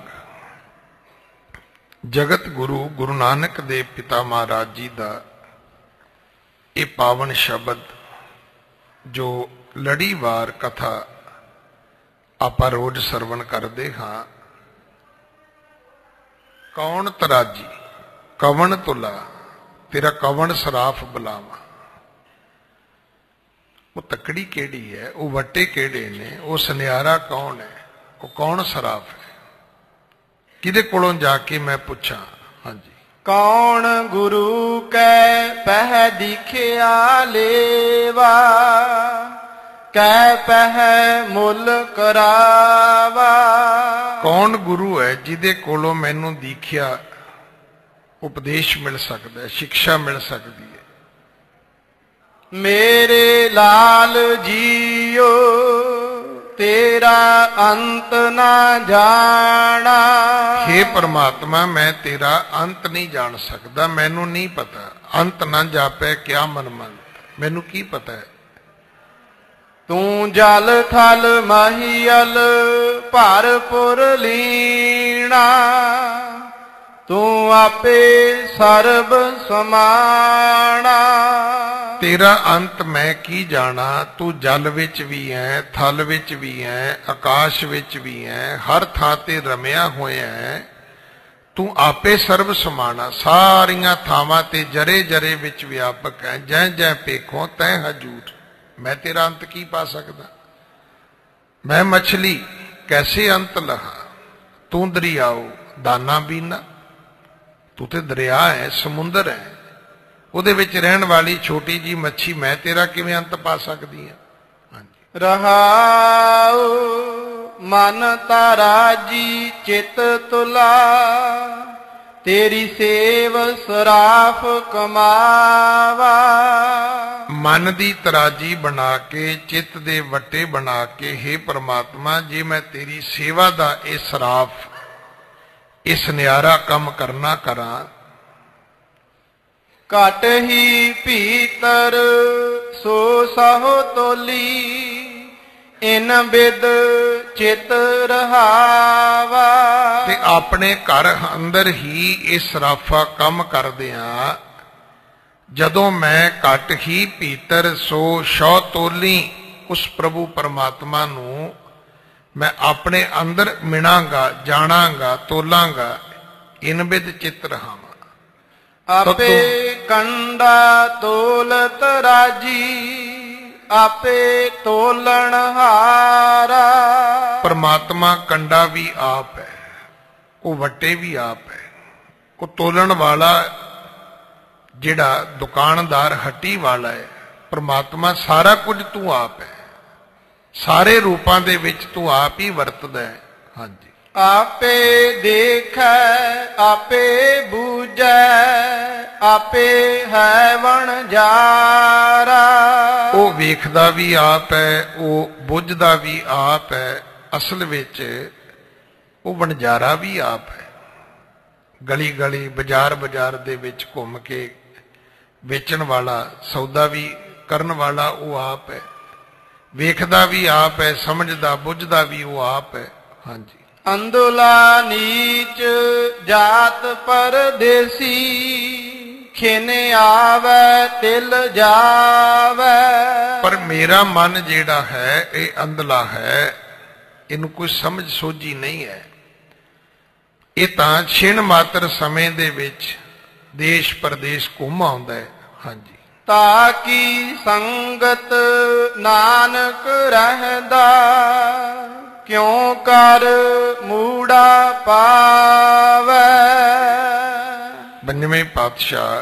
ਜਗਤ ਗੁਰੂ ਗੁਰੂ ਨਾਨਕ ਦੇਵ ਪਿਤਾ ਮਹਾਰਾਜ ਜੀ ਦਾ ਇਹ ਪਾਵਨ ਸ਼ਬਦ ਜੋ ਲੜੀਵਾਰ ਕਥਾ ਆਪਾਂ ਰੋਜ਼ ਸਰਵਣ ਕਰਦੇ ਹਾਂ। ਕੌਣ ਤਰਾਜੀ ਕਵਣ ਤੁਲਾ, ਤੇਰਾ ਕਵਣ ਸਰਾਫ ਬੁਲਾਵਾ। ਉਹ ਤਕੜੀ ਕਿਹੜੀ ਹੈ, ਉਹ ਵੱਟੇ ਕਿਹੜੇ ਨੇ, ਉਹ ਸੁਨਿਆਰਾ ਕੌਣ ਹੈ, ਉਹ ਕੌਣ ਸਰਾਫ ਹੈ? ਕਿਹਦੇ ਕੋਲੋਂ ਜਾ ਕੇ ਮੈਂ ਪੁੱਛਾਂ? ਹਾਂਜੀ। ਕੌਣ ਗੁਰੂ ਕੈ ਪਹਿ ਦਿਖਿਆ ਲੇਵਾ, ਕੈ ਪਹਿ ਮੁੱਲ ਕਰਾਵਾ। ਕੌਣ ਗੁਰੂ ਹੈ ਜਿਹਦੇ ਕੋਲੋਂ ਮੈਨੂੰ ਦੀਖਿਆ ਉਪਦੇਸ਼ ਮਿਲ ਸਕਦਾ ਹੈ, ਸਿੱਖਿਆ ਮਿਲ ਸਕਦੀ ਹੈ? ਮੇਰੇ ਲਾਲ ਜੀਓ ਤੇਰਾ ਅੰਤ ਨਾ ਜਾਣਾ। ਹੇ ਪਰਮਾਤਮਾ, ਮੈਂ ਤੇਰਾ ਅੰਤ ਨਹੀਂ ਜਾਣ ਸਕਦਾ, ਮੈਨੂੰ ਨਹੀਂ ਪਤਾ। ਅੰਤ ਨਾ ਜਾਪੈ ਕਿਆ ਮਨ ਮਨ, ਮੈਨੂੰ ਕੀ ਪਤਾ ਹੈ? ਤੂੰ ਜਲ ਥਲ ਮਹੀਅਲ ਭਰਪੁਰ ਲੀਣਾ, ਤੂੰ ਆਪੇ ਸਰਬ ਸਮਾਣਾ। ਤੇਰਾ ਅੰਤ ਮੈਂ ਕੀ ਜਾਣਾ? ਤੂੰ ਜਲ ਵਿੱਚ ਵੀ ਹੈ, ਥਲ ਵਿੱਚ ਵੀ ਹੈ, ਆਕਾਸ਼ ਵਿੱਚ ਵੀ ਹੈ, ਹਰ ਥਾਂ ਤੇ ਰਮਿਆ ਹੋਇਆ ਹੈ। ਤੂੰ ਆਪੇ ਸਰਬ ਸਮਾਣਾ, ਸਾਰੀਆਂ ਥਾਵਾਂ ਤੇ ਜਰੇ ਜਰੇ ਵਿੱਚ ਵਿਆਪਕ ਹੈ। ਜੈ ਜੈ ਪੇਖੋਂ ਤੈ ਹਜੂਰ, ਮੈਂ ਤੇਰਾ ਅੰਤ ਕੀ ਪਾ ਸਕਦਾ? ਮੈਂ ਮਛਲੀ ਕੈਸੇ ਅੰਤ ਲਹਾ, ਤੂੰ ਦਰਿਆਓ ਦਾਨਾ ਬੀਨਾ। ਤੂੰ ਤੇ ਦਰਿਆ ਹੈ, ਸਮੁੰਦਰ ਹੈ, ਉਹਦੇ ਵਿੱਚ ਰਹਿਣ ਵਾਲੀ ਛੋਟੀ ਜੀ ਮੱਛੀ, ਮੈਂ ਤੇਰਾ ਕਿਵੇਂ ਅੰਤ ਪਾ ਸਕਦੀ ਹਾਂ? ਹਾਂਜੀ। ਰਹਾਉ ਮਨ ਤਾਰਾਜੀ ਚਿਤ ਤੁਲਾ, ਤੇਰੀ ਸੇਵ ਸਰਾਫ ਕਮਾਵਾ। ਮਨ ਦੀ ਤਰਾਜੀ ਬਣਾ ਕੇ, ਚਿੱਤ ਦੇ ਵੱਟੇ ਬਣਾ ਕੇ, ਹੇ ਪਰਮਾਤਮਾ, ਜੇ ਮੈਂ ਤੇਰੀ ਸੇਵਾ ਦਾ ਇਹ ਸਰਾਫ, ਇਹ ਸੁਨਿਆਰਾ ਕੰਮ ਕਰਨਾ ਕਰਾਂ। ਘਟ ਹੀ ਭੀਤਰ ਸੋ ਸਹੁ ਤੋਲੀ, ਇਨ ਬਿਦ ਚਿਤ ਰਹਾਵਾ। ਤੇ ਆਪਣੇ ਘਰ ਅੰਦਰ ਹੀ ਇਹ ਸਰਾਫਾ ਕੰਮ ਕਰਦੇ ਆ। ਜਦੋਂ ਮੈਂ ਘਟ ਹੀ ਭੀਤਰ ਸੋ ਸ਼ੌ ਤੋਲੀ, ਉਸ ਪ੍ਰਭੂ ਪਰਮਾਤਮਾ ਨੂੰ ਮੈਂ ਆਪਣੇ ਅੰਦਰ ਮਿਣਾਂਗਾ, ਜਾਣਾਂਗਾ, ਤੋਲਾਂਗਾ। ਇਨ ਬਿਦ ਚਿਤ ਰਹਾਵਾ। ਆਪੇ ਕੰਡਾ ਤੋਲਤ ਰਾਜੀ, ਆਪੇ ਤੋਲਣ ਹਾਰਾ। ਪਰਮਾਤਮਾ ਕੰਡਾ ਵੀ ਆਪ ਹੈ, ਉਹ ਵੱਟੇ ਵੀ ਆਪ ਹੈ, ਉਹ ਤੋਲਣ ਵਾਲਾ ਜਿਹੜਾ ਦੁਕਾਨਦਾਰ ਹੱਟੀ ਵਾਲਾ ਹੈ। ਪਰਮਾਤਮਾ ਸਾਰਾ ਕੁਝ ਤੂੰ ਆਪ ਹੈ, ਸਾਰੇ ਰੂਪਾਂ ਦੇ ਵਿੱਚ ਤੂੰ ਆਪ ਹੀ ਵਰਤਦਾ ਹੈ। ਹਾਂਜੀ। ਆਪੇ ਦੇਖੈ ਆਪੇ ਬੂਝੈ, ਆਪੇ ਹੈ ਵਣਜਾਰਾ। ਉਹ ਵੇਖਦਾ ਵੀ ਆਪ ਹੈ, ਉਹ ਬੁੱਝਦਾ ਵੀ ਆਪ ਹੈ। ਅਸਲ ਵਿੱਚ ਉਹ ਵਣਜਾਰਾ ਵੀ ਆਪ ਹੈ। ਗਲੀ ਗਲੀ ਬਾਜ਼ਾਰ ਬਾਜ਼ਾਰ ਦੇ ਵਿੱਚ ਘੁੰਮ ਕੇ ਵੇਚਣ ਵਾਲਾ, ਸੌਦਾ ਵੀ ਕਰਨ ਵਾਲਾ ਉਹ ਆਪ ਹੈ। ਵੇਖਦਾ ਵੀ ਆਪ ਹੈ, ਸਮਝਦਾ ਬੁੱਝਦਾ ਵੀ ਉਹ ਆਪ ਹੈ। ਹਾਂਜੀ। ਅੰਦੁਲਾ ਨੀਚ ਜਾਤ ਪਰਦੇਸੀ, ਖਿਨ ਆਵੈ ਤਿਲ ਜਾਵੈ। ਪਰ ਮੇਰਾ ਮਨ ਜਿਹੜਾ ਹੈ ਇਹ ਅੰਧਲਾ ਹੈ, ਇਹਨੂੰ ਕੋਈ ਸਮਝ ਸੋਝੀ ਨਹੀਂ ਹੈ। ਇਹ ਤਾਂ ਛਿਣ ਮਾਤਰ ਸਮੇਂ ਦੇ ਵਿੱਚ ਦੇਸ਼ ਪਰਦੇਸ਼ ਘੁੰਮ ਆਉਂਦਾ ਹੈ। ਹਾਂਜੀ। ਤਾ ਕੀ ਸੰਗਤ ਨਾਨਕ ਰਹਿੰਦਾ, ਕਿਉ ਕਰ ਮੂੜਾ ਪਾਵੈ। ਪੰਜਵੇਂ ਪਾਤਸ਼ਾਹ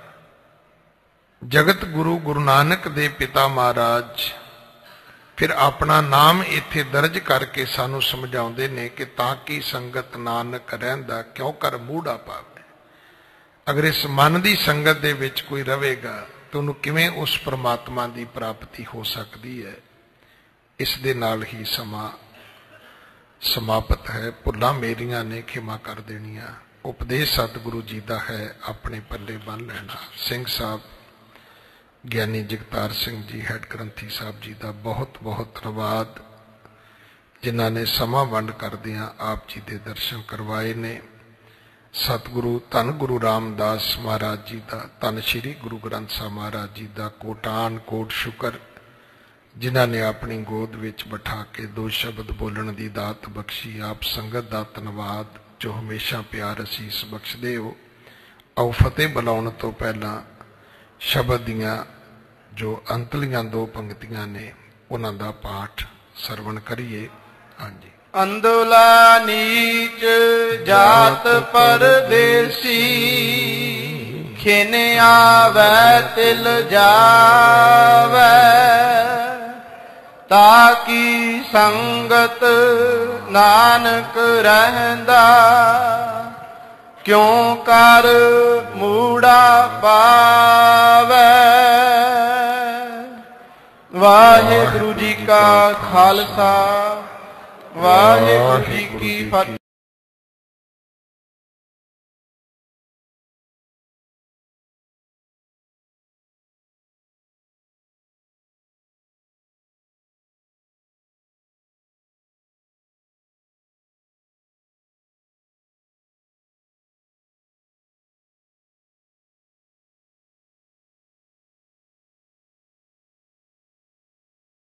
ਜਗਤ ਗੁਰੂ ਗੁਰੂ ਨਾਨਕ ਦੇ ਪਿਤਾ ਮਹਾਰਾਜ ਫਿਰ ਆਪਣਾ ਨਾਮ ਇੱਥੇ ਦਰਜ ਕਰਕੇ ਸਾਨੂੰ ਸਮਝਾਉਂਦੇ ਨੇ ਕਿ ਤਾਂ ਕਿ ਸੰਗਤ ਨਾਨਕ ਰਹਿੰਦਾ, ਕਿਉਂ ਕਰ ਮੂੜਾ ਪਾਵੇ। ਅਗਰ ਇਸ ਮਨ ਦੀ ਸੰਗਤ ਦੇ ਵਿੱਚ ਕੋਈ ਰਵੇਗਾ ਤਾਂ ਉਹਨੂੰ ਕਿਵੇਂ ਉਸ ਪਰਮਾਤਮਾ ਦੀ ਪ੍ਰਾਪਤੀ ਹੋ ਸਕਦੀ ਹੈ। ਇਸ ਦੇ ਨਾਲ ਹੀ ਸਮਾਂ ਸਮਾਪਤ ਹੈ। ਭੁੱਲਾਂ ਮੇਰੀਆਂ ਨੇ ਖਿਮਾ ਕਰ ਦੇਣੀਆਂ। ਉਪਦੇਸ਼ ਸਤਿਗੁਰੂ ਜੀ ਦਾ ਹੈ, ਆਪਣੇ ਪੱਲੇ ਬੰਨ ਲੈਣਾ। ਸਿੰਘ ਸਾਹਿਬ ਗਿਆਨੀ ਜਗਤਾਰ ਸਿੰਘ ਜੀ ਹੈਡ ਗ੍ਰੰਥੀ ਸਾਹਿਬ ਜੀ ਦਾ ਬਹੁਤ ਬਹੁਤ ਧੰਨਵਾਦ, ਜਿਨ੍ਹਾਂ ਨੇ ਸਮਾਂ ਵੰਡ ਕਰਦਿਆਂ ਆਪ ਜੀ ਦੇ ਦਰਸ਼ਨ ਕਰਵਾਏ ਨੇ। ਸਤਿਗੁਰੂ ਧੰਨ ਗੁਰੂ ਰਾਮਦਾਸ ਮਹਾਰਾਜ ਜੀ ਦਾ, ਧੰਨ ਸ਼੍ਰੀ ਗੁਰੂ ਗ੍ਰੰਥ ਸਾਹਿਬ ਮਹਾਰਾਜ ਜੀ ਦਾ ਕੋਟਾਨ ਕੋਟ ਸ਼ੁਕਰ, ਜਿਨ੍ਹਾਂ ਨੇ ਆਪਣੀ ਗੋਦ ਵਿੱਚ ਬਿਠਾ ਕੇ ਦੋ ਸ਼ਬਦ ਬੋਲਣ ਦੀ ਦਾਤ ਬਖਸ਼ੀ। ਆਪ ਸੰਗਤ ਦਾ ਧੰਨਵਾਦ ਜੋ ਹਮੇਸ਼ਾ ਪਿਆਰ ਅਸੀਸ ਬਖਸ਼ਦੇ ਹੋ। ਆਓ ਫਤਿਹ ਬੁਲਾਉਣ ਤੋਂ ਪਹਿਲਾਂ ਸ਼ਬਦ ਦੀਆਂ ਜੋ ਅੰਤਲੀਆਂ ਦੋ ਪੰਕਤੀਆਂ ਨੇ ਉਹਨਾਂ ਦਾ ਪਾਠ ਸਰਵਣ ਕਰੀਏ। ਹਾਂਜੀ। ਅੰਦੁਲਾ ਨੀਚ ਜਾਤ ਪਰਦੇਸੀ, ਖਿਨ ਆਵੈ ਤਿਲ ਜਾਵੈ। ਤਾ ਕੀ ਸੰਗਤ ਨਾਨਕ ਰਹਿੰਦਾ, ਕਿਉ ਕਰ ਮੂੜਾ ਪਾਵੈ। ਵਾਹਿਗੁਰੂ ਜੀ ਕਾ ਖਾਲਸਾ, ਵਾਹਿਗੁਰੂ ਜੀ ਕੀ ਫਤਿਹ।